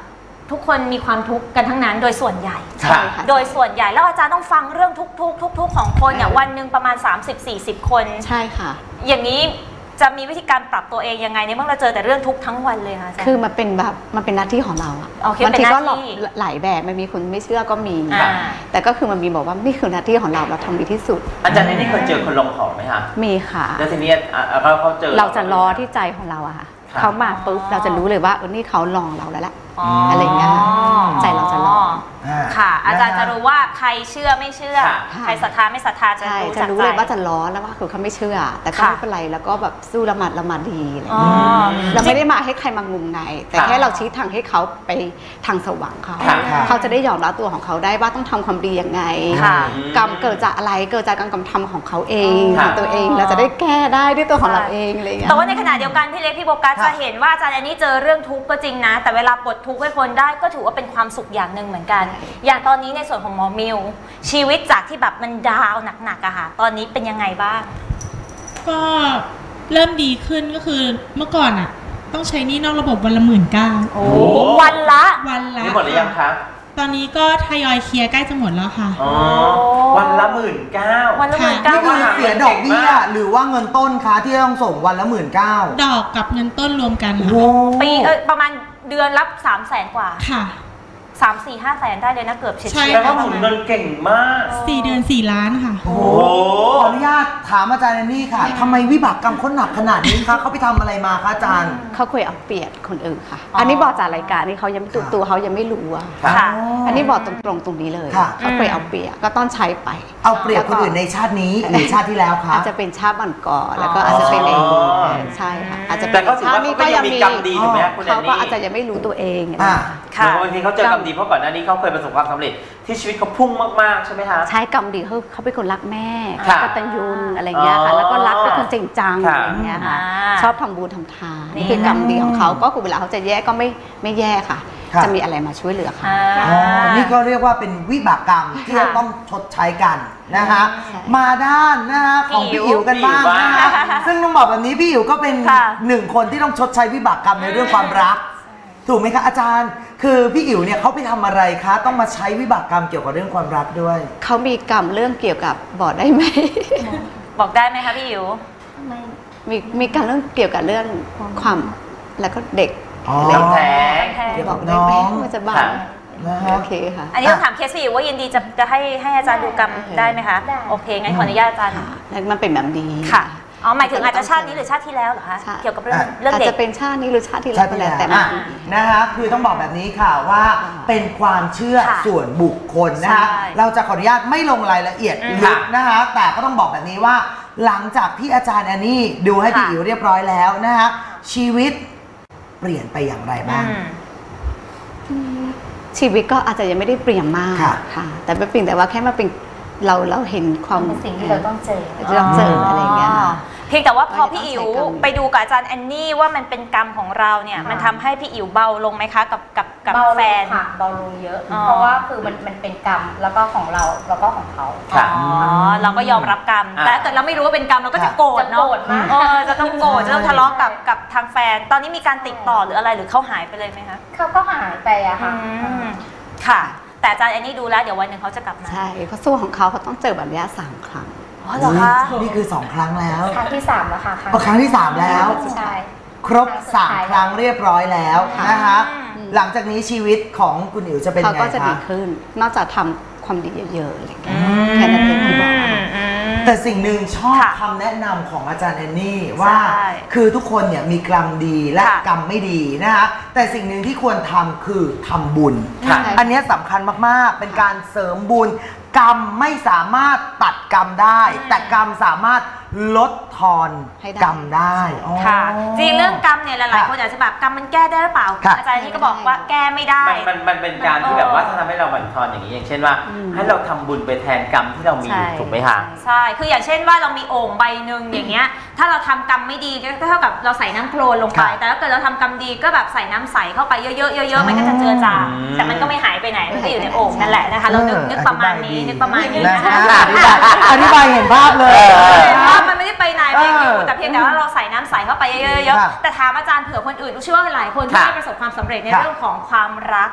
ทุกคนมีความทุกข์กันทั้งนั้นโดยส่วนใหญ่ใช่ค่ะโดยส่วนใหญ่แล้วอาจารย์ต้องฟังเรื่องทุกข์ของคนเนี่ยวันหนึ่งประมาณ 30-40 คนใช่ค่ะอย่างนี้จะมีวิธีการปรับตัวเองยังไงในเมื่อเราเจอแต่เรื่องทุกข์ทั้งวันเลยค่ะอาจารย์คือมันเป็นแบบมันเป็นหน้าที่ของเราอะโอเคบางทีก็เป็นหน้าที่หลายแบบมันมีคนไม่เชื่อก็มีอ่าแต่ก็คือมันมีบอกว่านี่คือหน้าที่ของเราเราทำดีที่สุดอาจารย์นี่เคยเจอคนลงของไหมคะมีค่ะแล้วทีนี้เขาเจอเราจะรอที่ใจของเราอะค่ะเขามาปุ๊บเราจะรู้เลยว่านี่เขาลองเราแล้วแหละอะไรอย่างเงี้ยใจเราจะลองค่ะ อาจารย์จะรู้ว่าใครเชื่อไม่เชื่อค่ะใครศรัทธาไม่ศรัทธาจะใช่รู้จะจากรู้ใจเลยว่าจะล้อแล้วว่าคือเขาไม่เชื่อ แต่ก็ค่ะไม่เป็นไรแล้วก็แบบสู้ละหมัดละหมัดดีอะไรอ๋อเงี้ยเราไม่ได้มาให้ใครมางมงายแต่แค่เราชี้ทางให้เขาไปทางสว่างเขาค่ะเขาจะได้ยอมรับตัวของเขาได้ว่าต้องทำความดียังไงค่ะกรรมเกิดจากอะไรเกิดจากการกระทำของเขาเองค่ะของตัวเองเราจะได้แก้ได้ด้วยตัวของเราเองอะไรอย่างเงี้ยแต่ว่าในขณะเดียวกันพี่เล็กพี่โบกัสจะเห็นว่าอาจารย์อันนี้เจอเรื่องทุกข์ก็จริงนะ แต่เวลาปลดทุกข์ให้คนได้ก็ถือว่าเป็นความสุขอย่างหนึ่งเหมือนกัน อย่างตอนนี้ในส่วนของหมอมิวชีวิตจากที่แบบมันดาวหนักๆอะค่ะตอนนี้เป็นยังไงบ้างก็เริ่มดีขึ้นก็คือเมื่อก่อนอะต้องใช้หนี้นอกระบบวันละ19,000 โอ้วันละวันละนี่หมดหรือยังคะตอนนี้ก็ทยอยเคลียร์ใกล้จะหมดแล้วค่ะอ๋อวันละ19,000 วันละค่ะ 19,000 นี่คือเสียดอกเบี้ยหรือว่าเงินต้นคะที่ต้องส่งวันละ19,000 ดอกกับเงินต้นรวมกันเหรอโอ้คะปีประมาณเดือนรับ300,000 กว่าค่ะ 3-4-5 แสนได้เลยนะเกือบเฉียดใช่แปลว่าหมุนเงินเก่งมาก 4 เดือน4 ล้านค่ะโหขออนุญาตถามอาจารย์แอนนี่ค่ะทำไมวิบากกรรมเขาหนักขนาดนี้คะเขาไปทำอะไรมาคะอาจารย์เขาเคยเอาเปรียบคนอื่นค่ะ อันนี้บอกจากรายการนี่เขายังไม่ตัวเขายังไม่รู้อะค่ะอันนี้บอกตรงๆตรงนี้เลยค่ะเขาเคยเอาเปรียบก็ต้องใช้ไปเอาเปรียบคนอื่นในชาตินี้หรือชาติที่แล้วคะอาจจะเป็นชาติบันก่อนแล้วก็อาจจะเป็นเองใช่ค่ะอาจจะเป็แต่นก็ถือชาว่าตินี้เขาก็ยังมีกรรมดีถูกไหมคะคุณแอเขานก็นี่อาจจะยังไม่รู้ตัวเองอ่าค่ะบางทีเขาเจอกรรมดีเพราะก่อนหน้านี้เขาเคยประสบความสำเร็จที่ชีวิตเขาพุ่งมากๆใช่ไหมคะใช้กรรมดีเขาเป็นคนรักแม่ค่ะกตัญญูอะไรเงี้ยค่ะแล้วก็รักเป็นคนจริงจังค่ะอะไรเงี้ยค่ะอ่าชอบทำบุญทำทานนี่นี่คือกรรมดีของเขาก็คือเวลาเขาจะแย่ก็ไม่แย่ค่ะค่ะจะมีอะไรมาช่วยเหลือเขาอ๋อ นี่ก็เรียกว่าเป็นวิบากกรรมที่เราต้องชดใช้กันนะคะใช่มาด้านนะคะของพี่อิ๋วกันบ้างนะคะ ซึ่งต้องบอกแบบนี้พี่อิ๋วก็เป็นค่ะหนึ่งคนที่ต้องชดใช้วิบากกรรมในเรื่องความรัก ถูกไหมคะอาจารย์ คือพี่อิ๋วเนี่ยเขาไปทำอะไรคะ ต้องมาใช้วิบากกรรมเกี่ยวกับเรื่องความรักด้วยเขามีกรรมเรื่องเกี่ยวกับบอกได้ไหมบอกได้ไหมคะพี่อิ๋วมีการเรื่องเกี่ยวกับเรื่องความแล้วก็เด็กอ๋อน้ำแท้งเกี่ยวบกัอบ กได้ไหมน้องมันจะบาค่ะนะฮะโอเคค่ะอันนี้ต้องถามเคสพี่อิ๋วว่ายินดีจะให้อาจารย์ดูกรรมได้ไหมคะได้โอเคงั้นขออนุญาตอาจารย์ค่ะแล้วมันเป็นแบบนี้ค่ะอ๋อหมายถึงอาจจะชาตินี้หรือชาติที่แล้วเหรอคะใช่เกี่ยวกับเรื่องอาจเด็กจะเป็นชาตินี้หรือชาติที่แล้ใช่วก็ที่แล้วแล้วแต่มันนะคะคือต้องบอกแบบนี้ค่ะว่าเป็นความเชื่อค่ะส่วนบุคคลนะคะใช่เราจะขออนุญาตไม่ลงรายละเอียดอืมลึกนะคะ แต่ก็ต้องบอกแบบนี้ว่า หลังจากที่อาจารย์แอนนี่ดูให้พี่ค่ะอิ๋วเรียบร้อยแล้วนะคะชีวิตเปลี่ยนไปอย่างไรบ้างชีวิตก็อาจจะยังไม่ได้เปลี่ยนมากค่ะค่ะ แต่เป็นเพียงแต่ว่าแค่มาเป็นเราเห็นความเป็นสิ่งที่เราต้องเจอเราเจออะไรอย่างเงี้ยค่ะเพียงแต่ว่าพอเราจะพี่อิ๋วต้องใช้กรรมไปดูกับอาจารย์แอนนี่ว่ามันเป็นกรรมของเราเนี่ยมันทำให้พี่อิ๋วเบาลงไหมคะกับเบาลแฟงนค่ะเบาลงเยอะอ๋อเพราะว่าคือมันเป็นกรรมแล้วก็ของเราแล้วก็ของเขาค่ะอ๋อเราก็ยอมรับกรรมอ่ะแต่ถ้าเกิดเราไม่รู้ว่าเป็นกรรมเราก็จะโกรธจะเนาะโกรธมากจะต้องโกรธจะต้องทะเลาะกับทางแฟน ตอนนี้มีการติดต่อหรืออะไรหรือเขาหายไปเลยไหมคะเขาก็หายไปอะค่ะค่ะ แต่อาจารย์แอนนี่ดูแล้วเดี๋ยววันหนึ่งเขาจะกลับมาใช่เพราะสู้ของเขาต้องเจอแบบนี้3 ครั้งอ๋อเหรอคะนี่คือ 2 ครั้งแล้วครั้งที่3แล้วค่ะอ๋อครั้งที่ 3 แล้วใช่ครบ 3 ครั้งเรียบร้อยแล้วนะคะอืมหลังจากนี้ชีวิตของคุณอิ๋วจะเป็นเขาไงก็จะดีคะขึ้น นอกจากทำความดีเยอะๆอะไรอย่างเงี้ยแค่นั้นเองที่บอกอะค่ะแต่สิ่งหนึ่งชอบค่ะคำแนะนำของอาจารย์แอนนี่ว่าใช่คือทุกคนเนี่ยมีกรรมดีและค่ะกรรมไม่ดีนะคะแต่สิ่งหนึ่งที่ควรทำคือทำบุญค่ะอันเนี้ยสำคัญมากๆ เป็นการเสริมบุญ กรรมไม่สามารถตัดกรรมได้ แต่กรรมสามารถลดทอนให้ได้กรรมได้อ๋อค่ะจริงเรื่องกรรมเนี่ยหลายๆค่ะคนอาจจะแบบกรรมมันแก้ได้หรือเปล่าค่ะอาจารย์นี่ก็บอกว่าแก้ไม่ได้มันเป็นการที่แบบว่าถ้าทำให้เราบั่นทอนอย่างนี้อย่างเช่นว่า ให้เราทำบุญไปแทนกรรมที่เรามีใช่ถูกไหมคะใช่ คืออย่างเช่นว่าเรามีโอ่งใบหนึ่งอย่างเงี้ย ถ้าเราทำกรรมไม่ดีก็เท่ากับเราใส่น้ำโคลนลงไปค่ะแต่ถ้าเกิดเราทำกรรมดีก็แบบใส่น้ำใสเข้าไปเยอะๆเยอะๆมันก็จะเจือจางอืมแต่มันก็ไม่หายไปไหน มันก็อยู่ในโอ่งนั่นแหละนะคะ เรานึกประมาณนี้นึกประมาณนี้นะนะคะคะอธิบายเห็นภาพเลยว่ามันไม่ได้ไปไหนไม่อยู่เออแต่เพียงแต่ว่าเราใส่น้ำใสเข้าไปเยอะค่ะๆแต่ถามอาจารย์เผื่อคนอื่นเชื่อว่าหลายคนที่ค่ะได้ประสบความสำเร็จในค่ะเรื่องของความรัก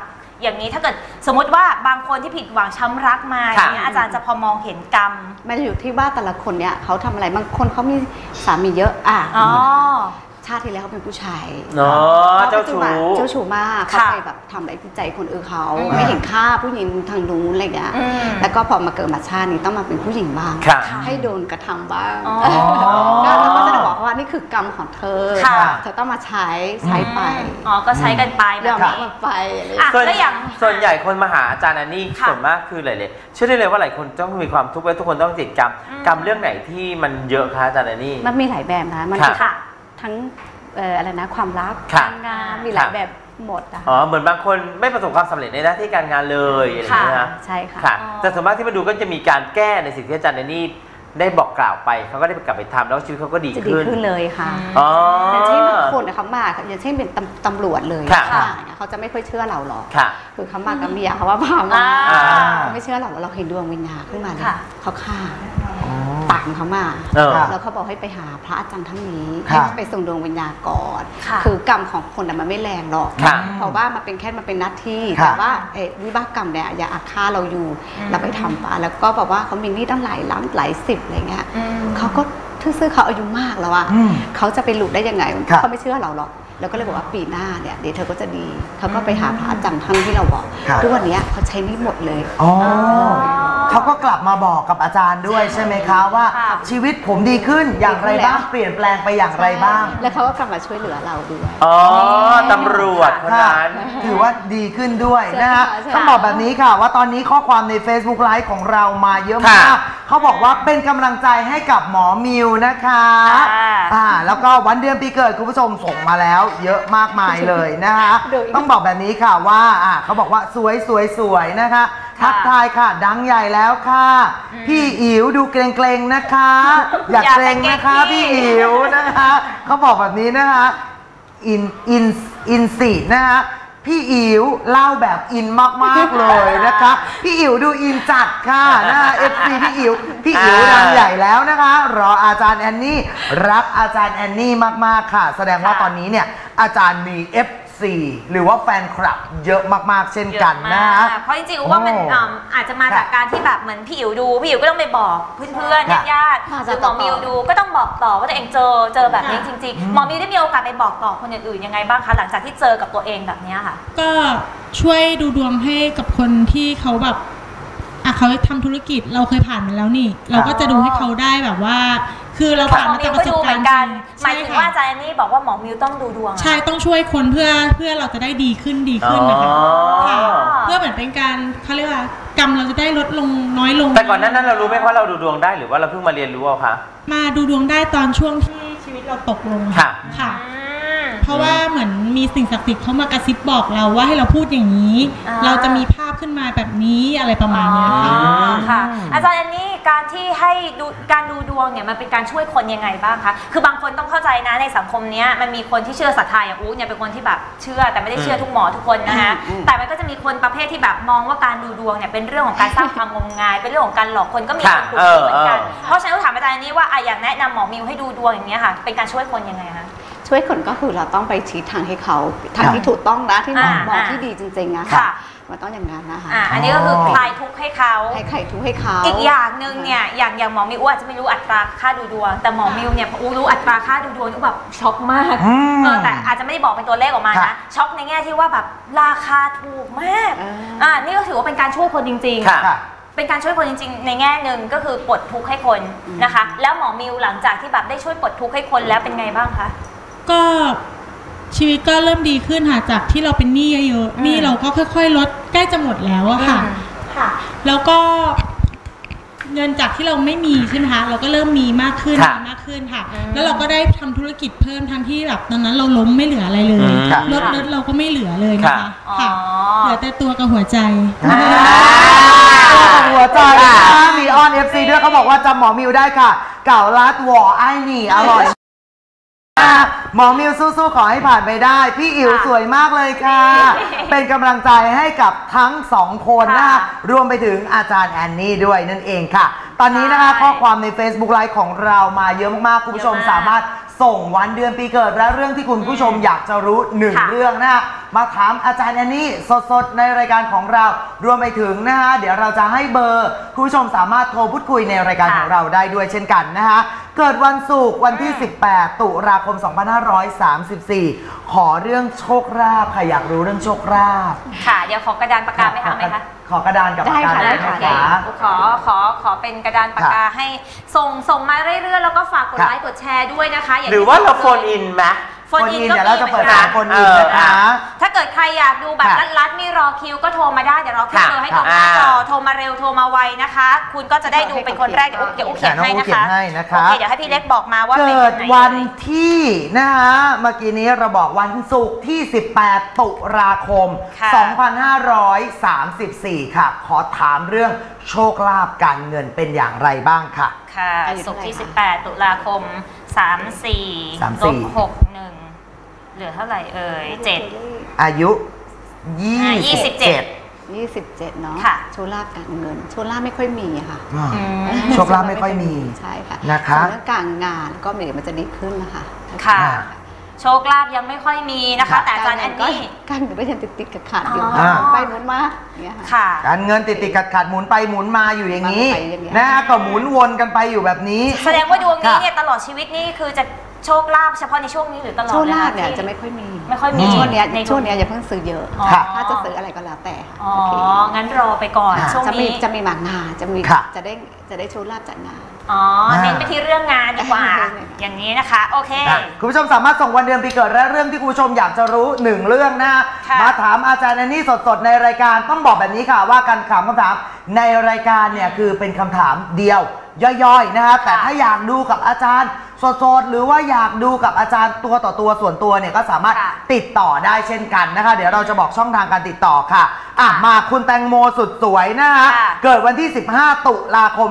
อย่างนี้ถ้าเกิดสมมติว่าบางคนที่ผิดหวังช้ำรักมาอย่างเงี้ยอาจารย์จะพอมองเห็นกรรมมันอยู่ที่ว่าแต่ละคนเนี่ยเขาทำอะไรบางคนเขามีสามีเยอะชาติที่แล้วเขาเป็นผู้ชายเจ้าชู้มากเขาไปแบบทำอะไรที่ใจคนอื่นเขาไม่เห็นค่าผู้หญิงทางนู้นอะไรเงี้ยแล้วก็พอมาเกิดมาชาตินี้ต้องมาเป็นผู้หญิงบ้างให้โดนกระทำบ้างแล้วก็จะบอกว่านี่คือกรรมของเธอเธอต้องมาใช้ไปก็ใช้กันไปแบบนี้ไปส่วนใหญ่คนมาหาอาจารย์อันนี้ส่วนมากคืออะไรเลยเชื่อได้เลยว่าหลายคนต้องมีความทุกข์และทุกคนต้องติดกรรมเรื่องไหนที่มันเยอะคะอาจารย์อันนี้มันมีหลายแบบนะมันทั้งอะไรนะความรักการงานมีหลายแบบหมดเหมือนบางคนไม่ประสบความสำเร็จในหน้าที่การงานเลยอะไรอย่างเงี้ยใช่ค่ะแต่ส่วนมากที่มาดูก็จะมีการแก้ในสิ่งที่อาจารย์นี่ได้บอกกล่าวไปเขาก็ได้กลับไปทำแล้วชีวิตเขาก็ดีขึ้นเลยค่ะอย่างเช่นบางคนเขามาอย่างเช่นเป็นตำรวจเลยเขาจะไม่ค่อยเชื่อเราหรอกคือเขามากับเมียเขาว่าพามาไม่เชื่อเราเราเห็นดวงวิญญาณขึ้นมาเลยเขาฆ่าตามเขามาแล้วเขาบอกให้ไปหาพระอาจารย์ท่านนี้ให้ไปส่งดวงวิญญาณก่อนคือกรรมของคนมันไม่แรงหรอกเพราะว่ามันเป็นแค่มันเป็นหน้าที่แต่ว่าวิบากกรรมเนี่ยอย่าอาฆาตเราอยู่เราไปทำไปแล้วก็บอกว่าเขามีหนี้ตั้งหลายล้านหลายสิบอะไรเงี้ยเขาก็ซื่อเขาอายุมากแล้วอะเขาจะไปหลุดได้ยังไงเขาไม่เชื่อเราหรอกแล้วก็เลยบอกว่าปีหน้าเนี่ยเดี๋ยวเธอก็จะดีเขาก็ไปหาพระอาจารย์ท่านที่เราบอกทุกวันนี้เขาใช้นี่หมดเลยเขาก็กลับมาบอกกับอาจารย์ด้วยใช่ไหมคะว่าชีวิตผมดีขึ้นอย่างไรบ้างเปลี่ยนแปลงไปอย่างไรบ้างแล้วเขาก็กลับมาช่วยเหลือเราด้วยตำรวจคนนั้นถือว่าดีขึ้นด้วยนะฮะต้องบอกแบบนี้ค่ะว่าตอนนี้ข้อความใน Facebook Live ของเรามาเยอะมากเขาบอกว่าเป็นกำลังใจให้กับหมอมิวนะคะแล้วก็วันเดือนปีเกิดคุณผู้ชมส่งมาแล้วเยอะมากมายเลยนะคะต้องบอกแบบนี้ค่ะว่าเขาบอกว่าสวยนะคะทักทายค่ะดังใหญ่แล้วค่ะพี่อิ๋วดูเกรงๆนะคะอย่าเกรงนะคะพี่อิ๋วนะคะเขาบอกแบบนี้นะคะอินสินะคะพี่อิ๋วเล่าแบบอินมากๆเลยนะคะพี่อิ๋วดูอินจัดค่ะนะคะ FC พี่อิ๋วดังใหญ่แล้วนะคะรออาจารย์แอนนี่รักอาจารย์แอนนี่มากๆค่ะแสดงว่าตอนนี้เนี่ยอาจารย์มี FC หรือว่าแฟนคลับเยอะมากๆเช่นกันนะเพราะจริงๆว่ามันอาจจะมาจากการที่แบบเหมือนพี่อิ๋วดูพี่อิ๋วก็ต้องไปบอกเพื่อนๆญาติๆหรือหมอมิวดูก็ต้องบอกต่อว่าตัวเองเจอแบบนี้จริงๆหมอมิวได้มีโอกาสไปบอกต่อคนอื่นๆยังไงบ้างคะหลังจากที่เจอกับตัวเองแบบนี้ค่ะก็ช่วยดูดวงให้กับคนที่เขาแบบเขาทำธุรกิจเราเคยผ่านมาแล้วนี่เราก็จะดูให้เขาได้แบบว่าคือเราผ่านมาจากประสบการณ์หมายถึงว่าอาจารย์นี่บอกว่าหมอมิวต้องดูดวงใช่ต้องช่วยคนเพื่อเราจะได้ดีขึ้นนะคะเพื่อเหมือนเป็นการเขาเรียกว่ากรรมเราจะได้ลดลงน้อยลงแต่ก่อนนั้นเรารู้ไหมว่าเราดูดวงได้หรือว่าเราเพิ่งมาเรียนรู้เอาคะมาดูดวงได้ตอนช่วงที่ชีวิตเราตกลงค่ะเพราะว่าเหมือนมีสิ่งศักดิ์สิทธิ์เขามากระซิบบอกเราว่าให้เราพูดอย่างนี้เราจะมีภาพขึ้นมาแบบนี้อะไรประมาณนี้ค่ะอาจารย์อันนี้การที่ให้การดูดวงเนี่ยมันเป็นการช่วยคนยังไงบ้างคะคือบางคนต้องเข้าใจนะในสังคมนี้มันมีคนที่เชื่อศรัทธาอย่างอู๋เนี่ยเป็นคนที่แบบเชื่อแต่ไม่ได้เชื่อทุกหมอทุกคนนะคะแต่มันก็จะมีคนประเภทที่แบบมองว่าการดูดวงเนี่ยเป็นเรื่องของการสร้างความงมงายเป็นเรื่องของการหลอกคนก็มีคนกลุ่มเหมือนกันเพราะฉะนั้นถามอาจารย์อันนี้ว่าอยากแนะนำหมอมิวให้ดูดวงอย่างเงี้ยค่ะเป็นการช่วยคนยังไงคะช่วยคนก็คือเราต้องไปชี้ทางให้เขาทางที่ถูกต้องนะที่หมอที่ดีจริงๆนะคะมันต้องอย่างนั้นนะคะอันนี้ก็คือคลายทุกข์ให้เขาให้คลายทุกข์ให้เขาอีกอย่างหนึ่งเนี่ยอย่างหมอมิวอาจจะไม่รู้อัตราค่าดูดวงแต่หมอมิวเนี่ยอูรู้อัตราค่าดูดวงอูแบบช็อกมากแต่อาจจะไม่ได้บอกเป็นตัวเลขออกมานะช็อกในแง่ที่ว่าแบบราคาถูกมากนี่ก็ถือว่าเป็นการช่วยคนจริงๆเป็นการช่วยคนจริงๆในแง่หนึ่งก็คือปลดทุกข์ให้คนนะคะแล้วหมอมิวหลังจากที่แบบได้ช่วยปลดทุกข์ให้คนแล้วเป็นไงบ้างคะก็ชีวิตก็เริ่มดีขึ้นค่ะจากที่เราเป็นหนี้เยอะๆหนี้เราก็ค่อยๆลดใกล้จะหมดแล้วอะค่ะแล้วก็เงินจากที่เราไม่มีใช่ไหมคะเราก็เริ่มมีมากขึ้นค่ะแล้วเราก็ได้ทำธุรกิจเพิ่มทั้งที่แบบตอนนั้นเราล้มไม่เหลืออะไรเลยลดเราก็ไม่เหลือเลยนะคะค่ะเหลือแต่ตัวกับหัวใจหัวใจมีออน FC ด้วยเขาบอกว่าจำหมอมิวได้ค่ะเก่าลัดหว่อไอ้หนี่อร่อยหมอมิวสู้ๆขอให้ผ่านไปได้พี่อิ๋วสวยมากเลยค่ะเป็นกำลังใจให้กับทั้งสองคนนะคะรวมไปถึงอาจารย์แอนนี่ด้วยนั่นเองค่ะตอนนี้นะคะข้อความใน Facebook Live ของเรามาเยอะมากๆคุณผู้ชมสามารถส่งวันเดือนปีเกิดและเรื่องที่คุณผู้ชมอยากจะรู้1เรื่องนะฮะมาถามอาจารย์แอนนี่สดๆในรายการของเรารวมไปถึงนะฮะเดี๋ยวเราจะให้เบอร์คุณผู้ชมสามารถโทรพูดคุยในรายการของเราได้ด้วยเช่นกันนะฮะเกิดวันศุกร์วันที่18ตุลาคม2534ขอเรื่องโชคลาภค่ะอยากรู้เรื่องโชคลาภค่ะเดี๋ยวขอกระดานปากกาไหมคะขอกระดานกับปากกาได้ค่ะขอเป็นกระดานปากกาให้ส่งมาเรื่อยๆแล้วก็ฝากกดไลค์กดแชร์ด้วยนะคะหรือว่าเราโฟนอินไหมโฟนอินก็เดี๋ยวเราจะเปิดสายโฟนอินนะคะถ้าเกิดใครอยากดูแบบรัดๆไม่รอคิวก็โทรมาได้เดี๋ยวเราขึ้นเบอร์ให้ตรงหน้าจอโทรมาเร็วโทรมาไวนะคะคุณก็จะได้ดูเป็นคนแรกเดี๋ยวอุ๊เขียนให้นะคะโอเคเดี๋ยวให้พี่เล็กบอกมาว่าเป็นวันไหนเกิดวันที่นะคะเมื่อกี้นี้เราบอกวันศุกร์ที่18ตุลาคม2534ค่ะขอถามเรื่องโชคลาภการเงินเป็นอย่างไรบ้างค่ะค่ะศุกร์ที่18ตุลาคม34ลบ61เหลือเท่าไหร่เอ่ย7 อายุ27 เนาะโชคลาภการเงินโชคลาภไม่ค่อยมีค่ะโชคลาภไม่ค่อยมีใช่ค่ะนะคะเรื่องการงานก็มันจะดีขึ้นนะคะค่ะโชคลาภยังไม่ค่อยมีนะคะแต่อาจารย์แอนนี่การเงินก็ยังติดขัดอยู่ไปหมุนมาค่ะการเงินติดขัดหมุนไปหมุนมาอยู่อย่างนี้นะก็หมุนวนกันไปอยู่แบบนี้แสดงว่าดวงนี้เนี่ยตลอดชีวิตนี่คือจะโชคลาภเฉพาะในช่วงนี้หรือตลอดโชคลาภเนี่ยจะไม่ค่อยมีช่วงนี้อย่าเพิ่งซื้อเยอะถ้าจะซื้ออะไรก็แล้วแต่อ๋องั้นรอไปก่อนช่วงนี้จะมีหมากงานจะได้โชคลาภจากงานอ๋อเน้นไปที่เรื่องงานดีกว่าอย่างนี้นะคะโอเคคุณผู้ชมสามารถส่งวันเดือนปีเกิดและเรื่องที่คุณผู้ชมอยากจะรู้1เรื่องนะมาถามอาจารย์แอนนี่สดๆในรายการต้องบอกแบบนี้ค่ะว่าการถามคำถามในรายการเนี่ยคือเป็นคำถามเดียวย่อยๆนะคะแต่ถ้าอยากดูกับอาจารย์สดๆหรือว่าอยากดูกับอาจารย์ตัวต่อตัวส่วนตัวเนี่ยก็สามารถติดต่อได้เช่นกันนะคะเดี๋ยวเราจะบอกช่องทางการติดต่อค่ะมาคุณแตงโมสุดสวยนะคะเกิดวันที่15ตุลาคม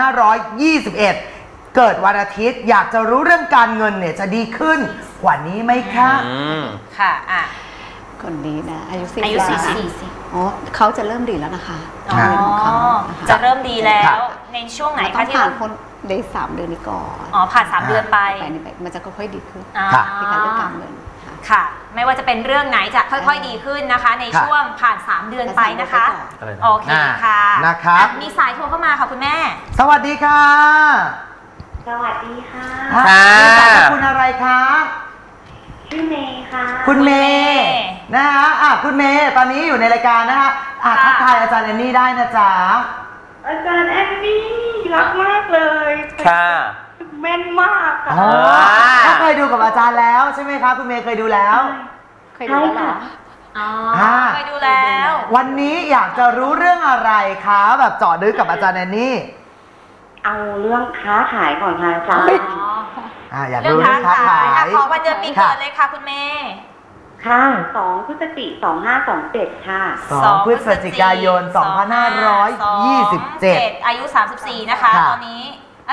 2521เกิดวันอาทิตย์อยากจะรู้เรื่องการเงินเนี่ยจะดีขึ้นกว่านี้ไหมคะค่ะคนนี้นะอายุ40อ๋อเขาจะเริ่มดีแล้วนะคะจะเริ่มดีแล้วในช่วงไหนคะที่ผ่านพ้นได้3 เดือนนี้ก่อนผ่าน3 เดือนไปมันจะค่อยๆดีขึ้นในการเรื่องการเงินค่ะไม่ว่าจะเป็นเรื่องไหนจะค่อยๆดีขึ้นนะคะในช่วงผ่าน3 เดือนไปนะคะโอเคค่ะนะครับมีสายโทรเข้ามาค่ะคุณแม่สวัสดีค่ะสวัสดีค่ะคุณอะไรคะชื่อเมย์ค่ะคุณเมย์นะคะคุณเมย์ตอนนี้อยู่ในรายการนะคะทักทายอาจารย์แอนนี่ได้นะจ๊ะอาจารย์แอนนี่รักมากเลยค่ะแม่นมากค่ะถ้าเคยดูกับอาจารย์แล้วใช่ไหมคะคุณเมย์เคยดูแล้วเคยดูแล้วเหรอเคยดูแล้ววันนี้อยากจะรู้เรื่องอะไรคะแบบเจาะลึกกับอาจารย์แอนนี่เอาเรื่องค้าขายก่อนค่ะอาจารย์อยากรู้เรื่องค้าขายขอวันเดือนปีเกิดเลยค่ะคุณเมย์ค่ะ2 พฤศจิกายน 2527ค่ะ 2 พฤศจิกายน 2527 อายุ34นะคะตอนนี้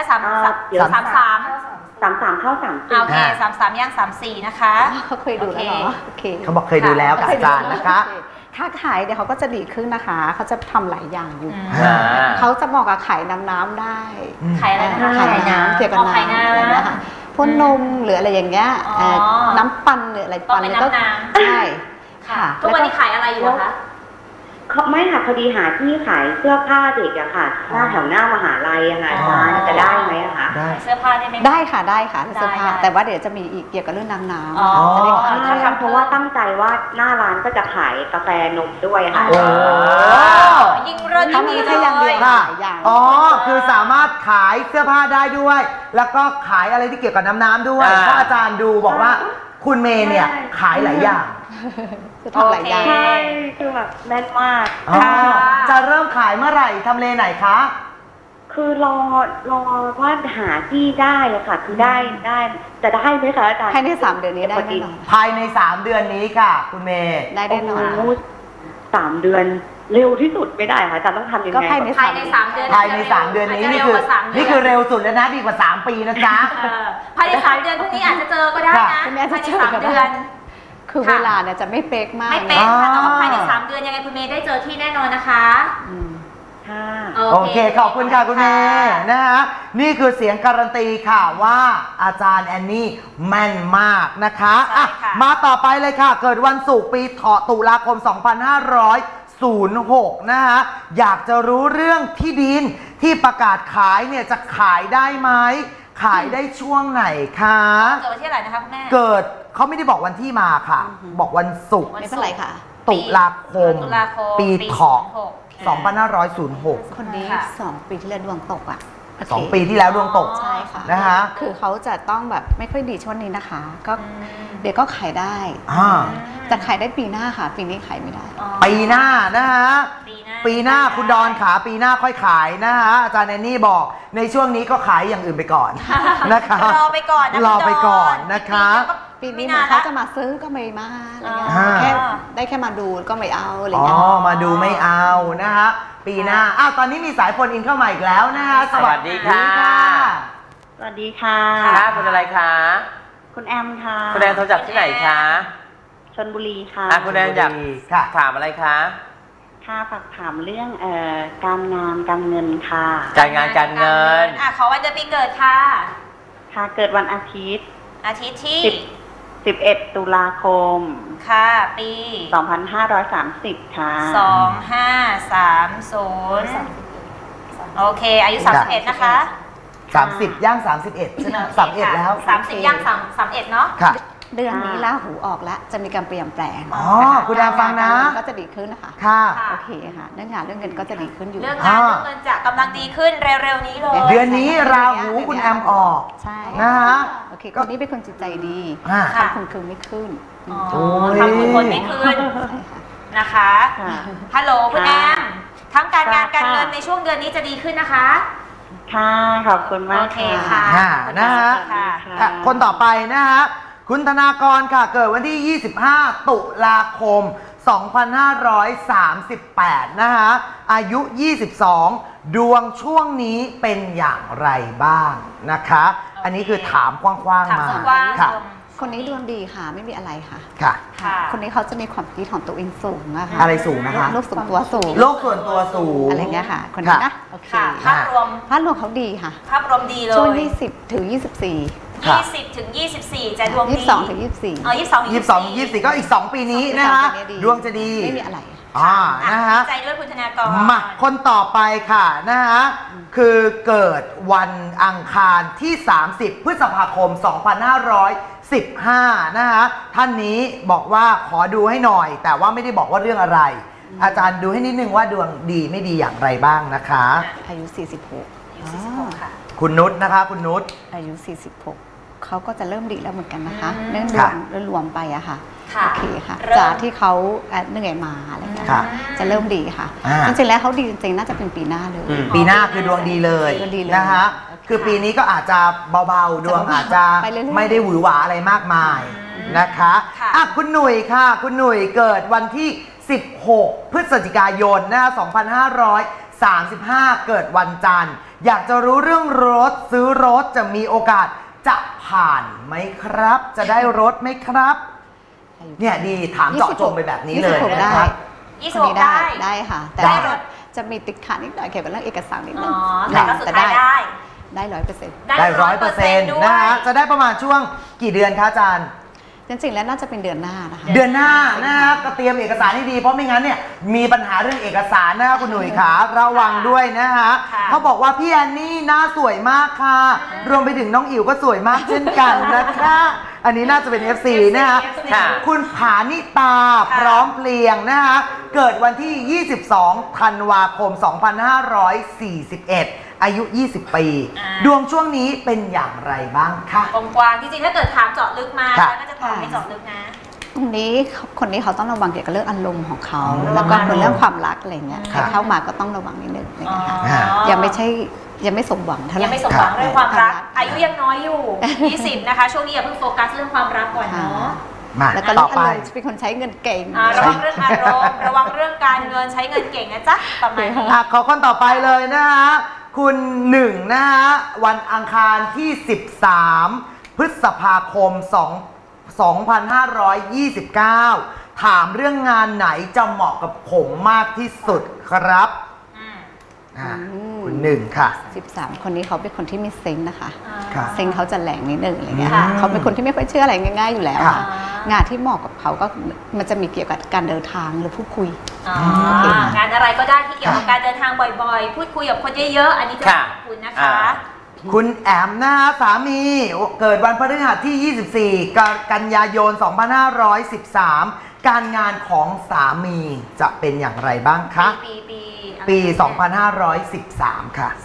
33เข้า34 โอเค33ย่าง34นะคะเขาเคยดูแล้วเหรอโอเคเขาบอกเคยดูแล้วกับอาจารย์นะคะค้าขายเดี๋ยวเขาก็จะดีขึ้นนะคะเขาจะทำหลายอย่างอยู่เขาจะบอกกับขายน้ำได้ขายอะไรนะคะขายน้ำเกี่ยวกับน้ำอะไรนะคะพวกนมหรืออะไรอย่างเงี้ยน้ำปั่นหรืออะไรปั่นก็ใช่ค่ะทุกวันนี้ขายอะไรอยู่คะไม่ค่ะพอดีหาที่ขายเสื้อผ้าเด็กอะค่ะหน้าแถวหน้ามหาลัยอะค่ะจะได้ไหมอะคะเสื้อผ้าได้ไหมได้ค่ะได้ค่ะเสื้อผ้าแต่ว่าเดี๋ยวจะมีอีกเกี่ยวกับเรื่องน้ำจะได้ขายเพราะว่าตั้งใจว่าหน้าร้านก็จะขายกาแฟนมด้วยค่ะยิ่งเริ่มมีแค่อย่างเดียวคือสามารถขายเสื้อผ้าได้ด้วยแล้วก็ขายอะไรที่เกี่ยวกับน้ำด้วยเพราะอาจารย์ดูบอกว่าคุณเมย์เนี่ยขายหลายอย่างทำหลายอย่างใช่คือแบบแม่นมากจะเริ่มขายเมื่อไหร่ทำเลไหนคะคือรอว่าหาที่ได้ค่ะคือได้จะได้ไหมคะอาจารย์ภายใน3 เดือนนี้ได้แน่นอนภายใน3 เดือนนี้ค่ะคุณเมย์ได้แน่นอน 3 เดือนเร็วที่สุดไม่ได้ค่ะอาจารย์ต้องทำยังไงก็ภายใน 3 เดือนภายใน3 เดือนนี้นี่คือเร็วสุดแล้วนะดีกว่า3 ปีนะจ๊ะภายใน3 เดือนพรุ่งนี้อาจจะเจอก็ได้นะภายใน3 เดือนคือเวลาเนี่ยจะไม่เป๊กมากไม่เป๊กค่ะแต่ว่าภายใน3 เดือนยังไงคุณเมย์ได้เจอที่แน่นอนนะคะค่ะโอโอเคขอบคุณค่ะคุณเมย์นะฮะนี่คือเสียงการันตีค่ะว่าอาจารย์แอนนี่แม่นมากนะคะอ่ะมาต่อไปเลยค่ะเกิดวันศุกร์ปีเถาะตุลาคม 2506 นะฮะอยากจะรู้เรื่องที่ดินที่ประกาศขายเนี่ยจะขายได้ไหมขายได้ช่วงไหนคะเกิดวันที่อะไรนะคะคุณแม่เกิดเขาไม่ได้บอกวันที่มาค่ะบอกวันศุกร์ไม่เป็นไรค่ะตุลาคมปีเถาะ2506 คนนี้2 ปีที่แล้วดวงตกอ่ะ 2 ปีที่แล้วดวงตกใช่ค่ะนะคะคือเขาจะต้องแบบไม่ค่อยดีช่วงนี้นะคะก็เดี๋ยวก็ขายได้จะขายได้ปีหน้าค่ะปีนี้ขายไม่ได้ปีหน้านะฮะปีหน้าคุณดอนขาปีหน้าค่อยขายนะฮะอาจารย์แอนนี่บอกในช่วงนี้ก็ขายอย่างอื่นไปก่อนนะคะรอไปก่อนรอไปก่อนนะคะปีนี้เหมือนเขาจะมาซื้อก็ไม่มาอะไรเงี้ยแค่ได้แค่มาดูก็ไม่เอาอะไรเงี้ยมาดูไม่เอานะฮะปีหน้าตอนนี้มีสายโฟนอินเข้ามาอีกแล้วนะฮะสวัสดีค่ะสวัสดีค่ะค่ะคุณอะไรคะคุณแอมค่ะคุณแอมโทรจากที่ไหนคะชลบุรีค่ะคุณแอมอยากถามอะไรคะค่ะฝากถามเรื่องการงานการเงินค่ะการงานการเงินขอวันเดือนปีเกิดค่ะค่ะเกิดวันอาทิตย์ที่ 11 ตุลาคมค่ะปี 2530ค่ะ 2530โอเคอายุ31นะคะ 30ย่าง31ใช่ไหม31แล้ว 30ย่าง31เนาะค่ะเดือนนี้ราหูออกแล้วจะมีการเปลี่ยนแปลงคุณแอมฟังนะก็จะดีขึ้นนะคะค่ะโอเคค่ะเรื่องงานเรื่องเงินก็จะดีขึ้นอยู่เรื่องงานเรื่องเงินจะกำลังดีขึ้นเร็วๆนี้เลยเดือนนี้ราหูคุณแอมออกใช่นะฮะโอเคคนนี้เป็นคนจิตใจดีทำคุณคืนไม่ขึ้นทำคุณคนไม่ขึ้นนะคะฮัลโหลคุณแอมทั้งการงานการเงินในช่วงเดือนนี้จะดีขึ้นนะคะค่ะขอบคุณมากค่ะนะฮะคนต่อไปนะฮะคุณธนากรค่ะเกิดวันที่ 25 ตุลาคม 2538 นะฮะอายุ 22 ดวงช่วงนี้เป็นอย่างไรบ้างนะคะอันนี้คือถามกว้างๆมาค่ะคนนี้ดวงดีค่ะไม่มีอะไรค่ะค่ะคนนี้เขาจะมีความคิดของตัวเองสูงนะคะอะไรสูงนะคะโลกส่วนตัวสูงโลกส่วนตัวสูงอะไรเงี้ยค่ะคนนี้นะโอเคภาพรวมเขาดีค่ะภาพรวมดีเลยช่วง20 ถึง 24 20 ถึง 24จะดวงดี 22 ถึง 24 22 24ก็อีก2 ปีนี้นะคะดวงจะดีไม่มีอะไรนะฮะใจด้วยคุณธนากรมาคนต่อไปค่ะนะฮะคือเกิดวันอังคารที่ 30 พฤษภาคม 2515 นะฮะท่านนี้บอกว่าขอดูให้หน่อยแต่ว่าไม่ได้บอกว่าเรื่องอะไรอาจารย์ดูให้นิดนึงว่าดวงดีไม่ดีอย่างไรบ้างนะคะอายุ 46 ค่ะคุณนุชนะคะคุณนุชอายุ 46เขาก็จะเริ่มดีแล้วเหมือนกันนะคะเรื่องรวมไปอะค่ะโอเคค่ะจากที่เขาเหนื่อยมาอะไรเงี้ยจะเริ่มดีค่ะจริงๆแล้วเขาดีจริงๆน่าจะเป็นปีหน้าเลยปีหน้าคือดวงดีเลยนะคะคือปีนี้ก็อาจจะเบาๆดวงอาจจะไม่ได้หวือหวาอะไรมากมายนะคะคุณหนุ่ยค่ะคุณหนุ่ยเกิดวันที่16 พฤศจิกายนนะ2535เกิดวันจันทร์อยากจะรู้เรื่องรถซื้อรถจะมีโอกาสจะผ่านไหมครับจะได้รถไหมครับเนี่ยดีถามเจาะจงไปแบบนี้เลยนะครับ 26 ได้ค่ะแต่จะมีติดขัดนิดหน่อยเกี่ยวกับเรื่องเอกสารนิดนึงแต่ก็สุดท้ายได้ 100% ได้ 100% นะฮะจะได้ประมาณช่วงกี่เดือนคะอาจารย์จริงๆแล้วน่าจะเป็นเดือนหน้านะคะเดือนหน้านะคะก็เตรียมเอกสารให้ดีเพราะไม่งั้นเนี่ยมีปัญหาเรื่องเอกสารนะคะคุณหนุ่ยขาระวังด้วยนะคะเขาบอกว่าพี่แอนนี่หน้าสวยมากค่ะรวมไปถึงน้องอิ๋วก็สวยมากเช่นกันนะคะอันนี้น่าจะเป็น FC นะคะคุณผานิตาพร้อมเพลียงนะคะเกิดวันที่ 22 ธันวาคม 2541อายุ 20 ปีดวงช่วงนี้เป็นอย่างไรบ้างคะกว้างๆจริงๆถ้าเกิดถามเจาะลึกมาแล้วก็จะตอบให้เจาะลึกนะคนนี้เขาต้องระวังเกี่ยวกับเรื่องอารมณ์ของเขาแล้วก็เรื่องความรักอะไรเงี้ยใครเข้ามาก็ต้องระวังนิดนึงนะคะยังไม่สมหวังเท่าไหร่ยังไม่สมหวังเรื่องความรักอายุยังน้อยอยู่20นะคะช่วงนี้อย่าเพิ่งโฟกัสเรื่องความรักก่อนเนาะแล้วก็เรื่องอารมณ์เป็นคนใช้เงินเก่งระวังเรื่องอารมณ์ระวังเรื่องการเงินใช้เงินเก่งนะจ๊ะประมาณนี้ขอคนต่อไปเลยนะคะคุณหนึ่งนะฮะวันอังคารที่ 13 พฤษภาคม 2529ถามเรื่องงานไหนจะเหมาะกับผมมากที่สุดครับคุณหนึ่งค่ะ 13คนนี้เขาเป็นคนที่มีเซนส์นะคะค่ะเซนส์เขาจะแรงนิดนึงอะไรเงี้ยเขาเป็นคนที่ไม่ค่อยเชื่ออะไรง่ายๆอยู่แล้วงานที่เหมาะกับเขาก็มันจะมีเกี่ยวกับการเดินทางหรือพูดคุยงานอะไรก็ได้ที่เกี่ยวกับการเดินทางบ่อยๆพูดคุยกับคนเยอะๆอันนี้จะขอบคุณนะคะคุณแอมนะคะสามีเกิดวันพฤหัสที่ 24 กันยายน 2513 การงานของสามีจะเป็นอย่างไรบ้างคะปี 2513 ค่ะ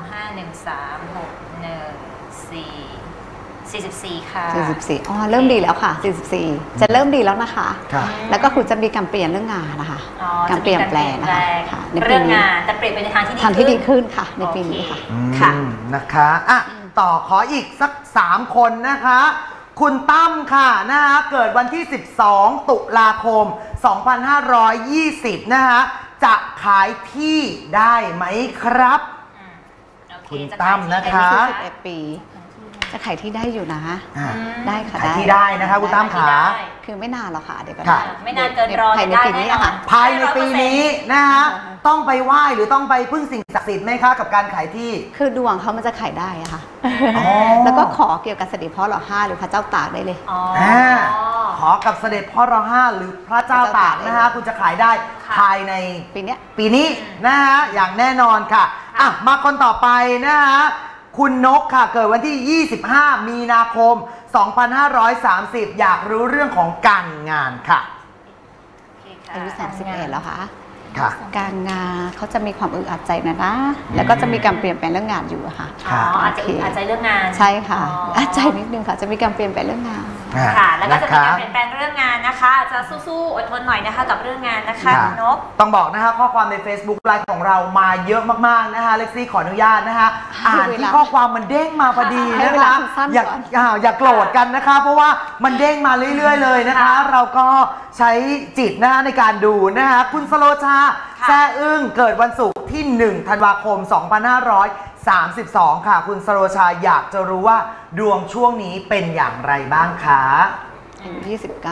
44 ค่ะ 44อ๋อเริ่มดีแล้วค่ะ44จะเริ่มดีแล้วนะคะแล้วก็คุณจะมีการเปลี่ยนเรื่องงานนะคะการเปลี่ยนแปลงนะคะเรื่องงานแต่เปลี่ยนไปในทางที่ดีขึ้นค่ะในปีนี้ค่ะนะคะอ่ะต่อขออีกสัก3คนนะคะคุณตั้มค่ะนะคะเกิดวันที่12 ตุลาคม 2520 นะคะจะขายที่ได้ไหมครับคุณตั้มนะคะ 11 ปีจะขายที่ได้อยู่นะได้ค่ะขายที่ได้นะคะคุณตั้มขาคือไม่นานหรอกค่ะเดี๋ยวก็ไม่นานเกินรอภายในปีนี้ค่ะภายในปีนี้นะคะต้องไปไหว้หรือต้องไปพึ่งสิ่งศักดิ์สิทธิ์ไหมคะกับการขายที่คือดวงเขามันจะขายได้อะค่ะแล้วก็ขอเกี่ยวกับเสด็จพ่อร.5หรือพระเจ้าตากได้เลยขอกับเสด็จพ่อร.5หรือพระเจ้าตากนะคะคุณจะขายได้ภายในปีนี้นะคะอย่างแน่นอนค่ะอ่ะมาคนต่อไปนะคะคุณนกค่ะเกิดวันที่ 25 มีนาคม 2530 อยากรู้เรื่องของการงานค่ะอายุ31แล้วค่ะการงานเขาจะมีความอึดอัดใจนะแล้วก็จะมีการเปลี่ยนแปลงเรื่องงานอยู่ค่ะอาจจะอึดอัดใจเรื่องงานใช่ค่ะอัดใจนิดนึงค่ะจะมีการเปลี่ยนแปลงเรื่องงานค่ะแล้วก็จะมีการเปลี่ยนแปลงเรื่องงานนะคะจะสู้ๆอดทนหน่อยนะคะกับเรื่องงานนะคะคุณนกต้องบอกนะคะข้อความใน Facebook ไลน์ของเรามาเยอะมากๆนะคะเล็กซี่ขออนุญาตนะคะอ่านที่ข้อความมันเด้งมาพอดีนะคะอย่าโกรธกันนะคะเพราะว่ามันเด้งมาเรื่อยๆเลยนะคะเราก็ใช้จิตนะคะในการดูนะคะคุณสโลชาแซ่อึ้งเกิดวันศุกร์ที่ 1 ธันวาคม 2532 ค่ะคุณสโลชาอยากจะรู้ว่าดวงช่วงนี้เป็นอย่างไรบ้างคะอายุ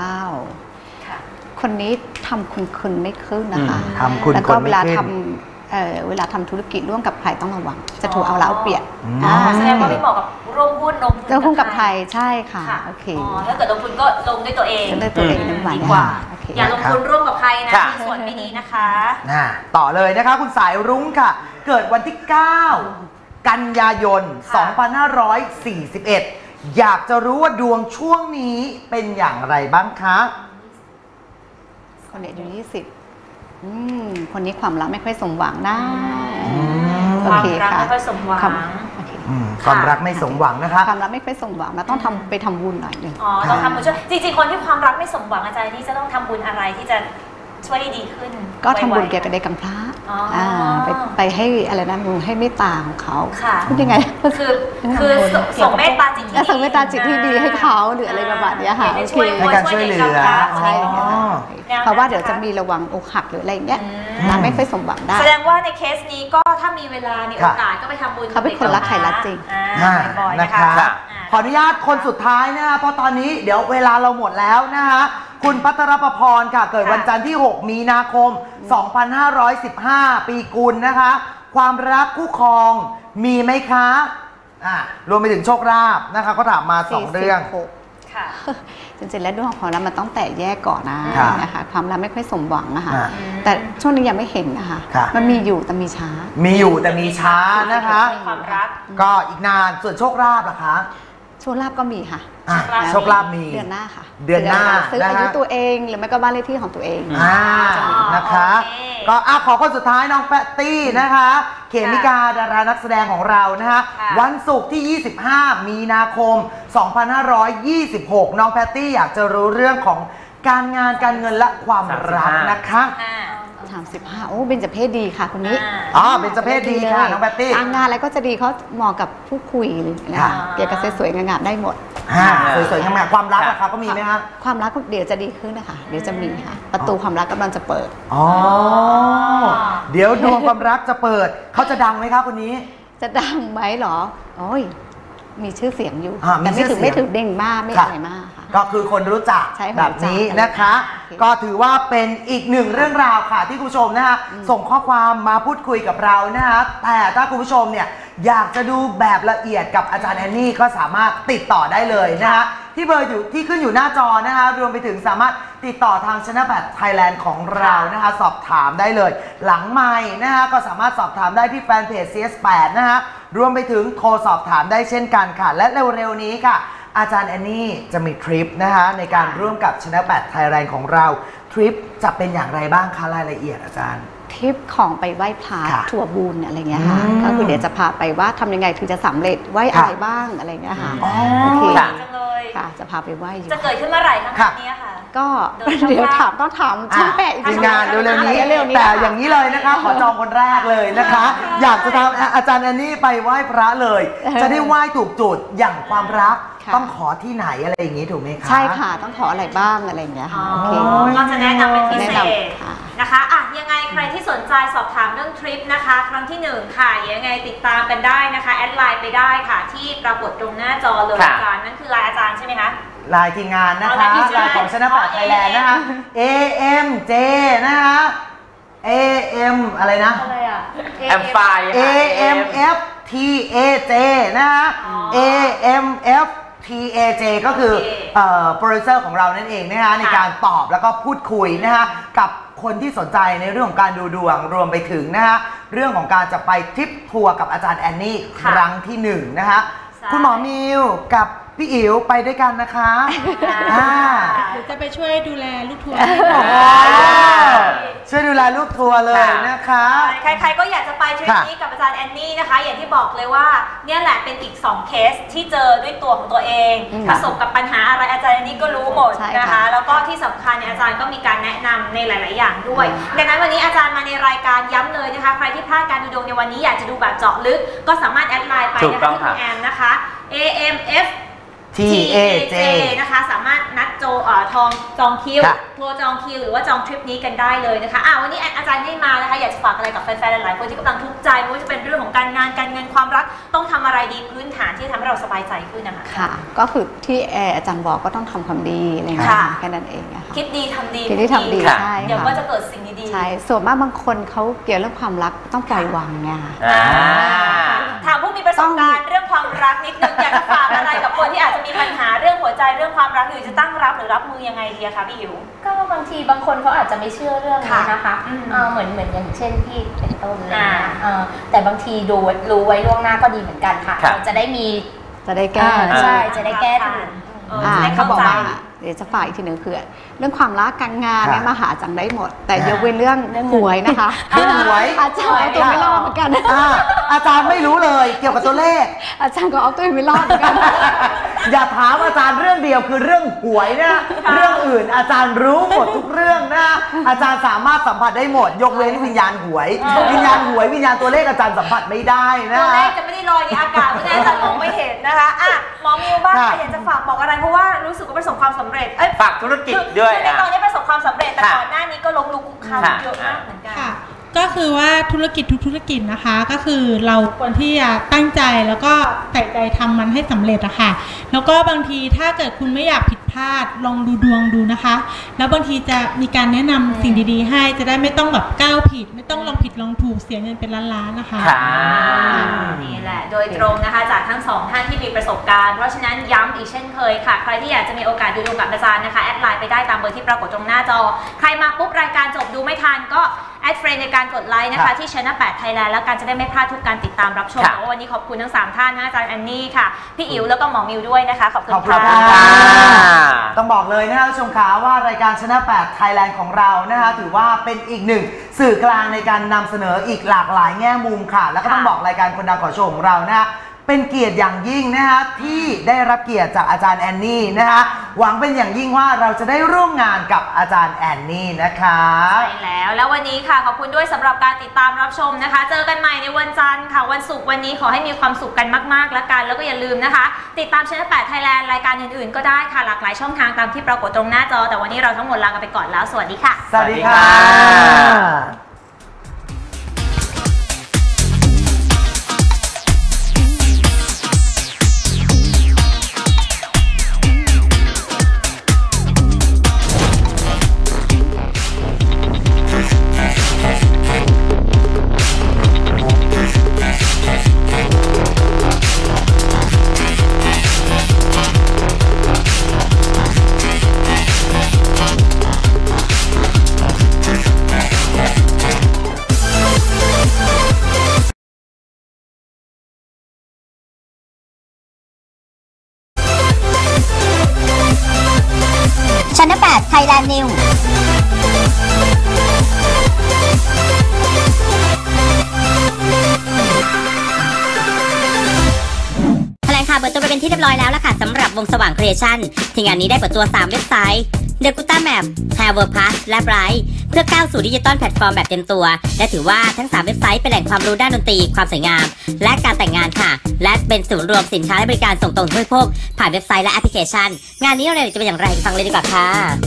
29คนนี้ทำคุณไม่ขึ้นนะคะแล้วก็เวลาทำธุรกิจร่วมกับใครต้องระวังจะถูกเอาละเอาเปรียบแสดงว่าไม่เหมาะกับร่วมหุ้นลงทุนกับใครใช่ค่ะโอเคถ้าเกิดลงทุนก็ลงด้วยตัวเองดีกว่าอย่าลงทุนร่วมกับใครนะมีส่วนไม่ดีนะคะต่อเลยนะคะคุณสายรุ้งค่ะเกิดวันที่ 9 กันยายน 2541 อยากจะรู้ว่าดวงช่วงนี้เป็นอย่างไรบ้างคะคนอายุ20คนนี้ความรักไม่ค่อยสมหวังนะความรักไม่ค่อยสมหวังความรักไม่สมหวังนะคะความรักไม่ค่อยสมหวังนะต้องไปทำบุญหน่อยนึงต้องทำบุญช่วยจริงๆคนที่ความรักไม่สมหวังอาจารย์นี่จะต้องทำบุญอะไรที่จะช่วยให้ดีขึ้นก็ทำบุญเกี่ยวกับเด็กกำพร้าไปให้อะไรนะบุญให้เมตตาของเขาพูดยังไงคือส่งเมตตาจิตที่ดีส่งเมตตาจิตที่ดีให้เขาหรืออะไรประมาณนี้ค่ะในการช่วยเหลือใช่เพราะว่าเดี๋ยวจะมีระวังอกหักหรืออะไรเงี้ยไม่ค่อยสมหวังได้แสดงว่าในเคสนี้ก็ถ้ามีเวลามีโอกาสก็ไปทำบุญเขาเป็นคนรักใครรักจริงนะคะขออนุญาตคนสุดท้ายนะคะเพราะตอนนี้เดี๋ยวเวลาเราหมดแล้วนะคะคุณพัทรประพรค่ะเกิดวันจันทร์ที่ 6 มีนาคม 2515 ปีกุลนะคะความรักคู่ครองมีไหมคะรวมไปถึงโชคลาภนะคะก็ถามมา2 เรื่องจริงๆแล้วดวงของเรามันต้องแตกแยกก่อนนะคะความรักไม่ค่อยสมหวังนะคะแต่ช่วงนี้ยังไม่เห็นนะคะมันมีอยู่แต่มีช้านะคะความรักก็อีกนานส่วนโชคลาภล่ะคะโชคลาภก็มีค่ะโชคลาภมีเดือนหน้าค่ะเดือนหน้าซื้ออายุตัวเองหรือไม่ก็บ้านเลขที่ของตัวเองนะคะก็ขอคนสุดท้ายน้องแปตตี้นะคะเขมิกาดารานักแสดงของเรานะคะวันศุกร์ที่ 25 มีนาคม 2526 น้องแพตตี้อยากจะรู้เรื่องของการงานการเงินและความรักนะคะ 35โอ้เบญจเพศดีค่ะคนนี้เบญจเพศดีค่ะน้องแพตตี้งานอะไรก็จะดีเขาเหมาะกับผู้คุยนะคะเกี่ยวกับสวยๆงามๆได้หมดสวยๆงามๆความรักนะคะก็มีไหมคะความรักเดี๋ยวจะดีขึ้นนะคะเดี๋ยวจะมีค่ะประตูความรักกำลังจะเปิดเดี๋ยวดวงความรักจะเปิดเขาจะดังไหมคะคนนี้จะดังไหมหรอโอ้ยมีชื่อเสียงอยู่แต่ไม่ถึงเด้งมากไม่อะไรมากค่ะก็คือคนรู้จักแบบนี้นะคะ ก็ถือว่าเป็นอีกหนึ่งเรื่องราวค่ะที่คุณผู้ชมนะคะส่งข้อความมาพูดคุยกับเรานะคะแต่ถ้าคุณผู้ชมเนี่ยอยากจะดูแบบละเอียดกับอาจารย์แอนนี่ก็สามารถติดต่อได้เลยนะคะที่เบอร์อยู่ที่ขึ้นอยู่หน้าจอนะคะรวมไปถึงสามารถติดต่อทาง Channel 8 Thailand ของเรานะคะสอบถามได้เลยหลังไมค์นะคะก็สามารถสอบถามได้ที่แฟนเพจ CS8 นะคะรวมไปถึงโทรสอบถามได้เช่นกันค่ะและเร็วๆนี้ค่ะอาจารย์แอนนี่จะมีทริปนะคะในการร่วมกับ Channel 8 Thailand ของเราทริปจะเป็นอย่างไรบ้างคะรายละเอียดอาจารย์ทริปของไปไหว้พระทัวร์บุญอะไรเงี้ยค่ะก็คือเดี๋ยวจะพาไปว่าทำยังไงถึงจะสำเร็จไหว้อะไรบ้างอะไรเงี้ยค่ะโอเคค่ะจะพาไปไหว้อยู่จะเกิดขึ้นเมื่อไหร่คะนี้ค่ะก็เดี๋ยวต้องถามช่างแปะทีมงานเร็วๆนี้แต่อย่างนี้เลยนะคะขอจองคนแรกเลยนะคะอยากจะทำอาจารย์แอนนี่ไปไหว้พระเลยจะได้ไหว้ถูกจุดอย่างความรักต้องขอที่ไหนอะไรอย่างนี้ถูกไหมคะใช่ค่ะต้องขออะไรบ้างอะไรอย่างเงี้ยค่ะโอเคก็จะแนะนำเป็นพิเศษนะคะอ่ะยังไงใครที่สนใจสอบถามเรื่องทริปนะคะครั้งที่1ค่ะยังไงติดตามกันได้นะคะแอดไลน์ไปได้ค่ะที่ปรากฏตรงหน้าจอเลยอาจารย์นั่นคือไลน์อาจารย์ใช่ไหมคะไลน์ทีมงานนะคะไลน์ของ Channel 8 Thailand นะคะ AMJ นะคะ AM อะไรนะอะไรอ่ะ AMF TAJ นะคะ AMF TAJ ก็คือโปรดิวเซอร์ของเรานั่นเองนะคะในการตอบแล้วก็พูดคุยนะคะกับคนที่สนใจในเรื่องของการดูดวงรวมไปถึงนะคะเรื่องของการจะไปทริปทัวร์กับอาจารย์แอนนี่ครั้งที่1นะคะคุณหมอมิวกับพี่อิ๋วไปด้วยกันนะคะหรือจะไปช่วยดูแลลูกทัวร์ช่วยดูแลลูกทัวร์เลยนะคะใครๆก็อยากจะไปทริปนี้กับอาจารย์แอนนี่นะคะอย่างที่บอกเลยว่าเนี่ยแหละเป็นอีก2เคสที่เจอด้วยตัวของตัวเองประสบกับปัญหาอะไรอาจารย์แอนนี่ก็รู้หมดนะคะแล้วก็ที่สำคัญเนี่ยอาจารย์ก็มีการแนะนำในหลายๆอย่างด้วยดังนั้นวันนี้อาจารย์มาในรายการย้ำเลยนะคะใครที่พลาดการดูดวงในวันนี้อยากจะดูแบบเจาะลึกก็สามารถแอดไลน์ไปนะคะที่คุณแอมนะคะ AMF TAJ นะคะสามารถนัดจองคิวโทรจองคิวหรือว่าจองทริปนี้กันได้เลยนะคะวันนี้อาจารย์ได้มานะคะอยากจะฝากอะไรกับแฟนๆหลายๆคนที่กำลังทุกข์ใจไม่ว่าจะเป็นเรื่องของการงานการเงินความรักต้องทำอะไรดีพื้นฐานที่ทำให้เราสบายใจขึ้นนะคะค่ะก็คือที่อาจารย์บอกก็ต้องทำความดีอะไรอย่างเงี้ยแค่นั้นเองค่ะคิดดีทำดีคิดดีทำดีใช่เดี๋ยวก็จะเกิดสิ่งดีๆใช่ส่วนมากบางคนเขาเกี่ยวเรื่องความรักต้องปล่อยวางไงถามผู้มีประสบการณ์เรื่องความรักนิดนึงอยากจะฝากอะไรกับคนที่อาจจะมีปัญหาเรื่องหัวใจเรื่องความรักอยู่จะตั้งรับหรือรับมือยังไงดีคะพี่อิ๋วก็บางทีบางคนเขาอาจจะไม่เชื่อเรื่องนี้นะคะเหมือนอย่างเช่นพี่เป็นต้นเลยแต่บางทีรู้ไว้ล่วงหน้าก็ดีเหมือนกันค่ะจะได้แก้ใช่จะได้แก้ถูกเขาบอกว่าเดี๋ยวจะฝากอีกทีหนึ่งคือเรื่องความรักการงานเนี่ยมาหาจังได้หมดแต่ยกเว้นเรื่องหวยนะคะหวยอาจารย์เอาตัวไม่รอดเหมือนกันอาจารย์ไม่รู้เลยเกี่ยวกับตัวเลขอาจารย์ก็เอาตัวไม่รอดเหมือนกันอย่าถามอาจารย์เรื่องเดียวคือเรื่องหวยนะเรื่องอื่นอาจารย์รู้หมดทุกเรื่องนะอาจารย์สามารถสัมผัสได้หมดยกเว้นวิญญาณหวยวิญญาณตัวเลขอาจารย์สัมผัสไม่ได้นะตัวเลขจะไม่ได้ลอยในอากาศไม่ได้อาจารย์มองไม่เห็นนะคะหมอมิวบ้างอยากจะฝากบอกอะไรเพราะว่ารู้สึกว่าประสบความสำเร็จฝากธุรกิจด้วยในตอนนี้ประสบความสำเร็จแต่ก่อนหน้านี้ก็ล้มลุกคลุกคลานเยอะมากเหมือนกันก็คือว่าธุรกิจทุกธุรกิจนะคะก็คือเราควรที่จะตั้งใจแล้วก็ใส่ใจทำมันให้สำเร็จอะค่ะแล้วก็บางทีถ้าเกิดคุณไม่อยากผิดพลาดลองดูดวงดูนะคะแล้วบางทีจะมีการแนะนำสิ่งดีๆให้จะได้ไม่ต้องแบบก้าวผิดไม่ต้องลองผิดลองถูกเสียเงินเป็นล้านๆนะคะนี่แหละโดยตรงนะคะจากทั้ง2ท่านที่มีประสบการณ์เพราะฉะนั้นย้ำอีกเช่นเคยค่ะใครที่อยากจะมีโอกาสดูดวงกับอาจารย์นะคะแอดไลน์ไปได้ตามเบอร์ที่ปรากฏตรงหน้าจอใครมาปุ๊บรายการจบดูไม่ทันก็แอดเฟรนด์ในการกดไลค์นะคะที่ Channel 8 Thailand แล้วการจะได้ไม่พลาดทุกการติดตามรับชมแต่ว่าวันนี้ขอบคุณทั้ง3ท่านนะอาจารย์แอนนี่ค่ะพี่อิ๋วแล้วก็หมอมิวด้วยนะคะขอบคุณค่ะต้องบอกเลยนะคะผู้ชมขาว่ารายการ Channel 8 Thailand ของเรานะคะถือว่าเป็นอีกหนึ่งสื่อกลางในการนำเสนออีกหลากหลายแง่มุมค่ะแล้วก็ต้องบอกรายการคนดังขอโชว์ของเรานะคะเป็นเกียรติอย่างยิ่งนะคะที่ได้รับเกียรติจากอาจารย์แอนนี่นะคะหวังเป็นอย่างยิ่งว่าเราจะได้ร่วมงานกับอาจารย์แอนนี่นะคะใช่แล้ววันนี้ค่ะขอบคุณด้วยสำหรับการติดตามรับชมนะคะเจอกันใหม่ในวันจันทร์ค่ะวันศุกร์วันนี้ขอให้มีความสุขกันมากๆแล้วกันแล้วก็อย่าลืมนะคะติดตาม Channel 8 Thailand รายการอื่นๆก็ได้ค่ะหลากหลายช่องทางตามที่ปรากฏตรงหน้าจอแต่วันนี้เราทั้งหมดลากันไปก่อนแล้วสวัสดีค่ะสวัสดีค่ะเปิดตัวไปเป็นที่เรียบร้อยแล้วล่ะค่ะสำหรับวงสว่างครีเอชั่นที่งานนี้ได้เปิดตัว3เว็บไซต์ The Gutta Map, Hairworld และ Bright เพื่อก้าวสู่ดิจิตอลแพลตฟอร์มแบบเต็มตัวและถือว่าทั้ง3เว็บไซต์เป็นแหล่งความรู้ด้านดนตรีความสวยงามและการแต่งงานค่ะและเป็นศูนย์รวมสินค้าและบริการส่งตรงถึงผู้บริโภคผ่านเว็บไซต์และแอปพลิเคชันงานนี้เราจะเป็นอย่างไรฟังเลยดีกว่าค่ะ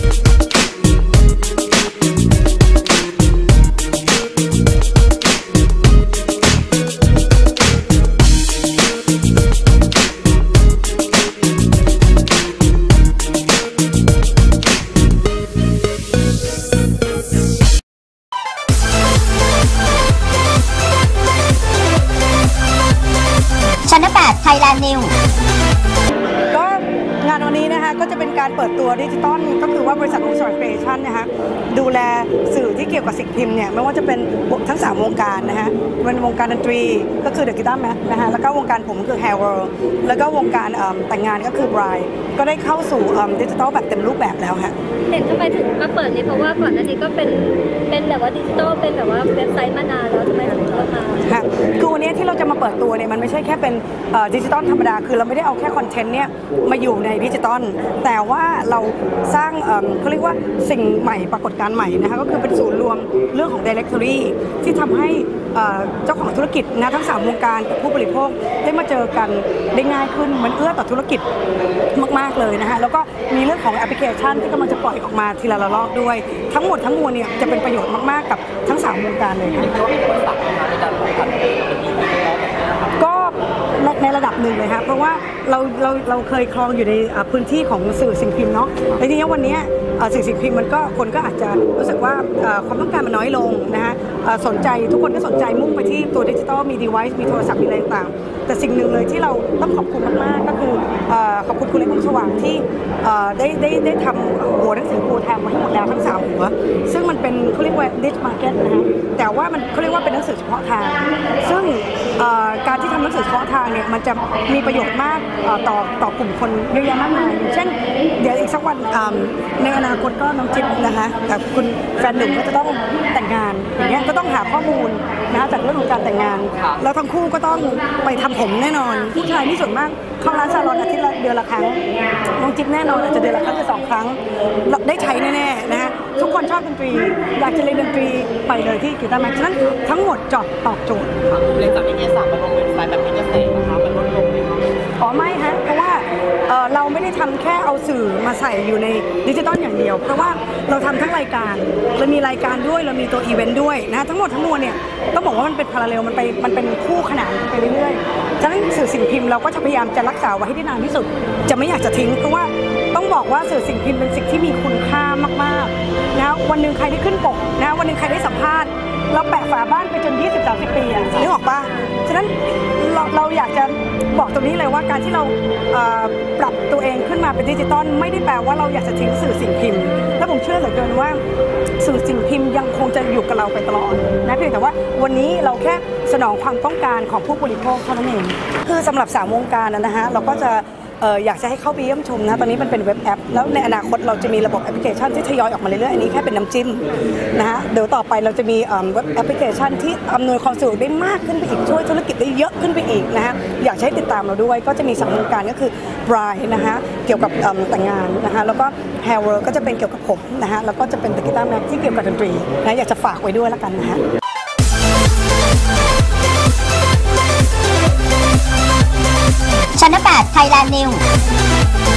Thailand New ก็งานวันนี้นะคะก็จะเป็นการเปิดตัวดิจิตอลก็คือว่าบริษัทวงสว่างครีเอชั่นนะคะดูแลสื่อที่เกี่ยวกับสิ่งพิมพ์เนี่ยไม่ว่าจะเป็นทั้ง3วงการนะคะเป็นวงการดนตรีก็คือ The Gutta Map นะคะแล้วก็วงการผมคือ Hairworld แล้วก็วงการแต่งงานก็คือ Bright ก็ได้เข้าสู่ดิจิตอลแบบเต็มรูปแบบแล้วค่ะเห็นทำไมถึงมาเปิดนี่เพราะว่าก่อนหน้านี้ก็เป็นแบบว่าดิจิตอลเป็นแบบว่าเว็บไซต์มานานแล้วทำไมถึงเข้ามาค่ะคือวันนี้ที่เราจะมาเปิดตัวเนี่ยมันไม่ใช่แค่เป็นดิจิตอลธรรมดาคือเราไม่ได้เอาแค่คอนเทนต์เนี่ยมาอยู่ในดิจิตอลแต่ว่าเราสร้างเขาเรียกว่าสิ่งใหม่ปรากฏการณ์ใหม่นะคะก็คือเป็นศูนย์รวมเรื่องของ Directory ที่ทำให้เจ้าของธุรกิจนะทั้ง3วงการกับผู้บริโภคได้มาเจอกันได้ง่ายขึ้นมันเอื้อต่อธุรกิจมากๆเลยนะคะแล้วก็มีเรื่องของแอปพลิเคชันที่กำลังจะปล่อยออกมาทีละระลอกด้วยทั้งหมดทั้งมวลเนี่ยจะเป็นประโยชน์มากๆกับทั้ง3วงการเลยค่ะก็ในระดับหนึ่งเลยค่ะเพราะว่าเราเคยครองอยู่ในพื้นที่ของสื่อสิ่งพิมพ์เนาะและทีนี้วันนี้สื่อสิ่งพิมพ์มันก็คนก็อาจจะรู้สึกว่าความต้องการมันน้อยลงนะคะสนใจทุกคนก็สนใจมุ่งไปที่ตัวดิจิตอลมี device มีโทรศัพท์มีอะไรต่างแต่สิ่งหนึ่งเลยที่เราต้องขอบคุณมากๆก็คือขอบคุณคุณเล็กวงสว่างที่ได้ทำหัวหนังสือปูแทมมาให้หมดแล้วทั้ง3หัวซึ่งมันเป็นเขาเรียกว่า niche market นะคะแต่ว่ามันเขาเรียกว่าเป็นหนังสือเฉพาะทางซึ่งการที่ทำหนังสือเฉพาะทางเนี่ยมันจะมีประโยชน์มากต่อกลุ่มคนเยอะแยะมากมายอย่างเช่นเดี๋ยวอีกสักวันในอนาคตก็น้องจิ๊บนะคะกับคุณแฟนหนุ่มก็จะต้องแต่งงานอย่างเงี้ยก็ต้องหาข้อมูลนะคะจากเรื่องของการแต่งงานแล้วทั้งคู่ก็ต้องไปทำผมแน่นอนผู้ชายที่ส่วนมากเข้าร้านซาลอนอาทิตย์ละเดือนละครั้งน้องจิ๊บแน่นอนอาจจะเดือนละครั้งหรือ2 ครั้งได้ใช้แน่ๆนะคะทุกคนชอบดนตรีอยากจะเรียนดนตรีไปเลยที่กิตาร์แม็กซ์นั้นทั้งหมดตอบโจทย์เรียนจากนิเทศศาสตร์มาลงเว็บไซต์แบบพิเศษนะคะมันลดลงอ๋อไม่ฮะเพราะว่าเราไม่ได้ทำแค่เอาสื่อมาใส่อยู่ในดิจิตอลอย่างเดียวเพราะว่าเราทำทั้งรายการเรามีรายการด้วยเรามีตัวอีเวนต์ด้วยนะทั้งหมดทั้งมวลเนี่ยต้องบอกว่ามันเป็นพาราเรลมันเป็นคู่ขนานไปเรื่อยๆฉะนั้นสื่อสิ่งพิมพ์เราก็จะพยายามจะรักษาไว้ให้ได้นานที่สุดจะไม่อยากจะทิ้งเพราะว่าต้องบอกว่าสื่อสิ่งพิมพ์เป็นสิ่งที่มีคุณค่ามากๆนะวันหนึ่งใครได้ขึ้นปกนะวันหนึ่งใครได้สัมภาษณ์เราแปะฝาบ้านไปจน 20-30 ปีอ่ะนึกออกปะฉะนั้นเราอยากจะบอกตรงนี้เลยว่าการที่เราปรับตัวเองขึ้นมาเป็นดิจิตอลไม่ได้แปลว่าเราอยากจะทิ้งสื่อสิ่งพิมพ์และผมเชื่อเหลือเกินว่าสื่อสิ่งพิมพ์ยังคงจะอยู่กับเราไปตลอดนะเพียงแต่ว่าวันนี้เราแค่สนองความต้องการของผู้บริโภคเท่านั้นเองคือสำหรับ3วงการนะฮะเราก็จะอยากจะให้เข้าไปเยี่ยมชมนะตอนนี้มันเป็นเว็บแอปแล้วในอนาคตเราจะมีระบบแอปพลิเคชันที่ทยอยออกมาเรื่อยๆอันนี้แค่เป็นน้ำจิ้มนะฮะเดี๋ยวต่อไปเราจะมีเว็บแอปพลิเคชันที่อำนวยความสะดวกได้มากขึ้นไปอีกช่วยธุรกิจได้เยอะขึ้นไปอีกนะฮะอยากให้ติดตามเราด้วยก็จะมี3วงการก็คือ Bright นะฮะเกี่ยวกับแต่งงานนะฮะแล้วก็ Hairworld ก็จะเป็นเกี่ยวกับผมนะฮะแล้วก็จะเป็น The Gutta Map ที่เกี่ยวกับดนตรีนะอยากจะฝากไว้ด้วยแล้วกันนะฮะชั้น 8 Thailand New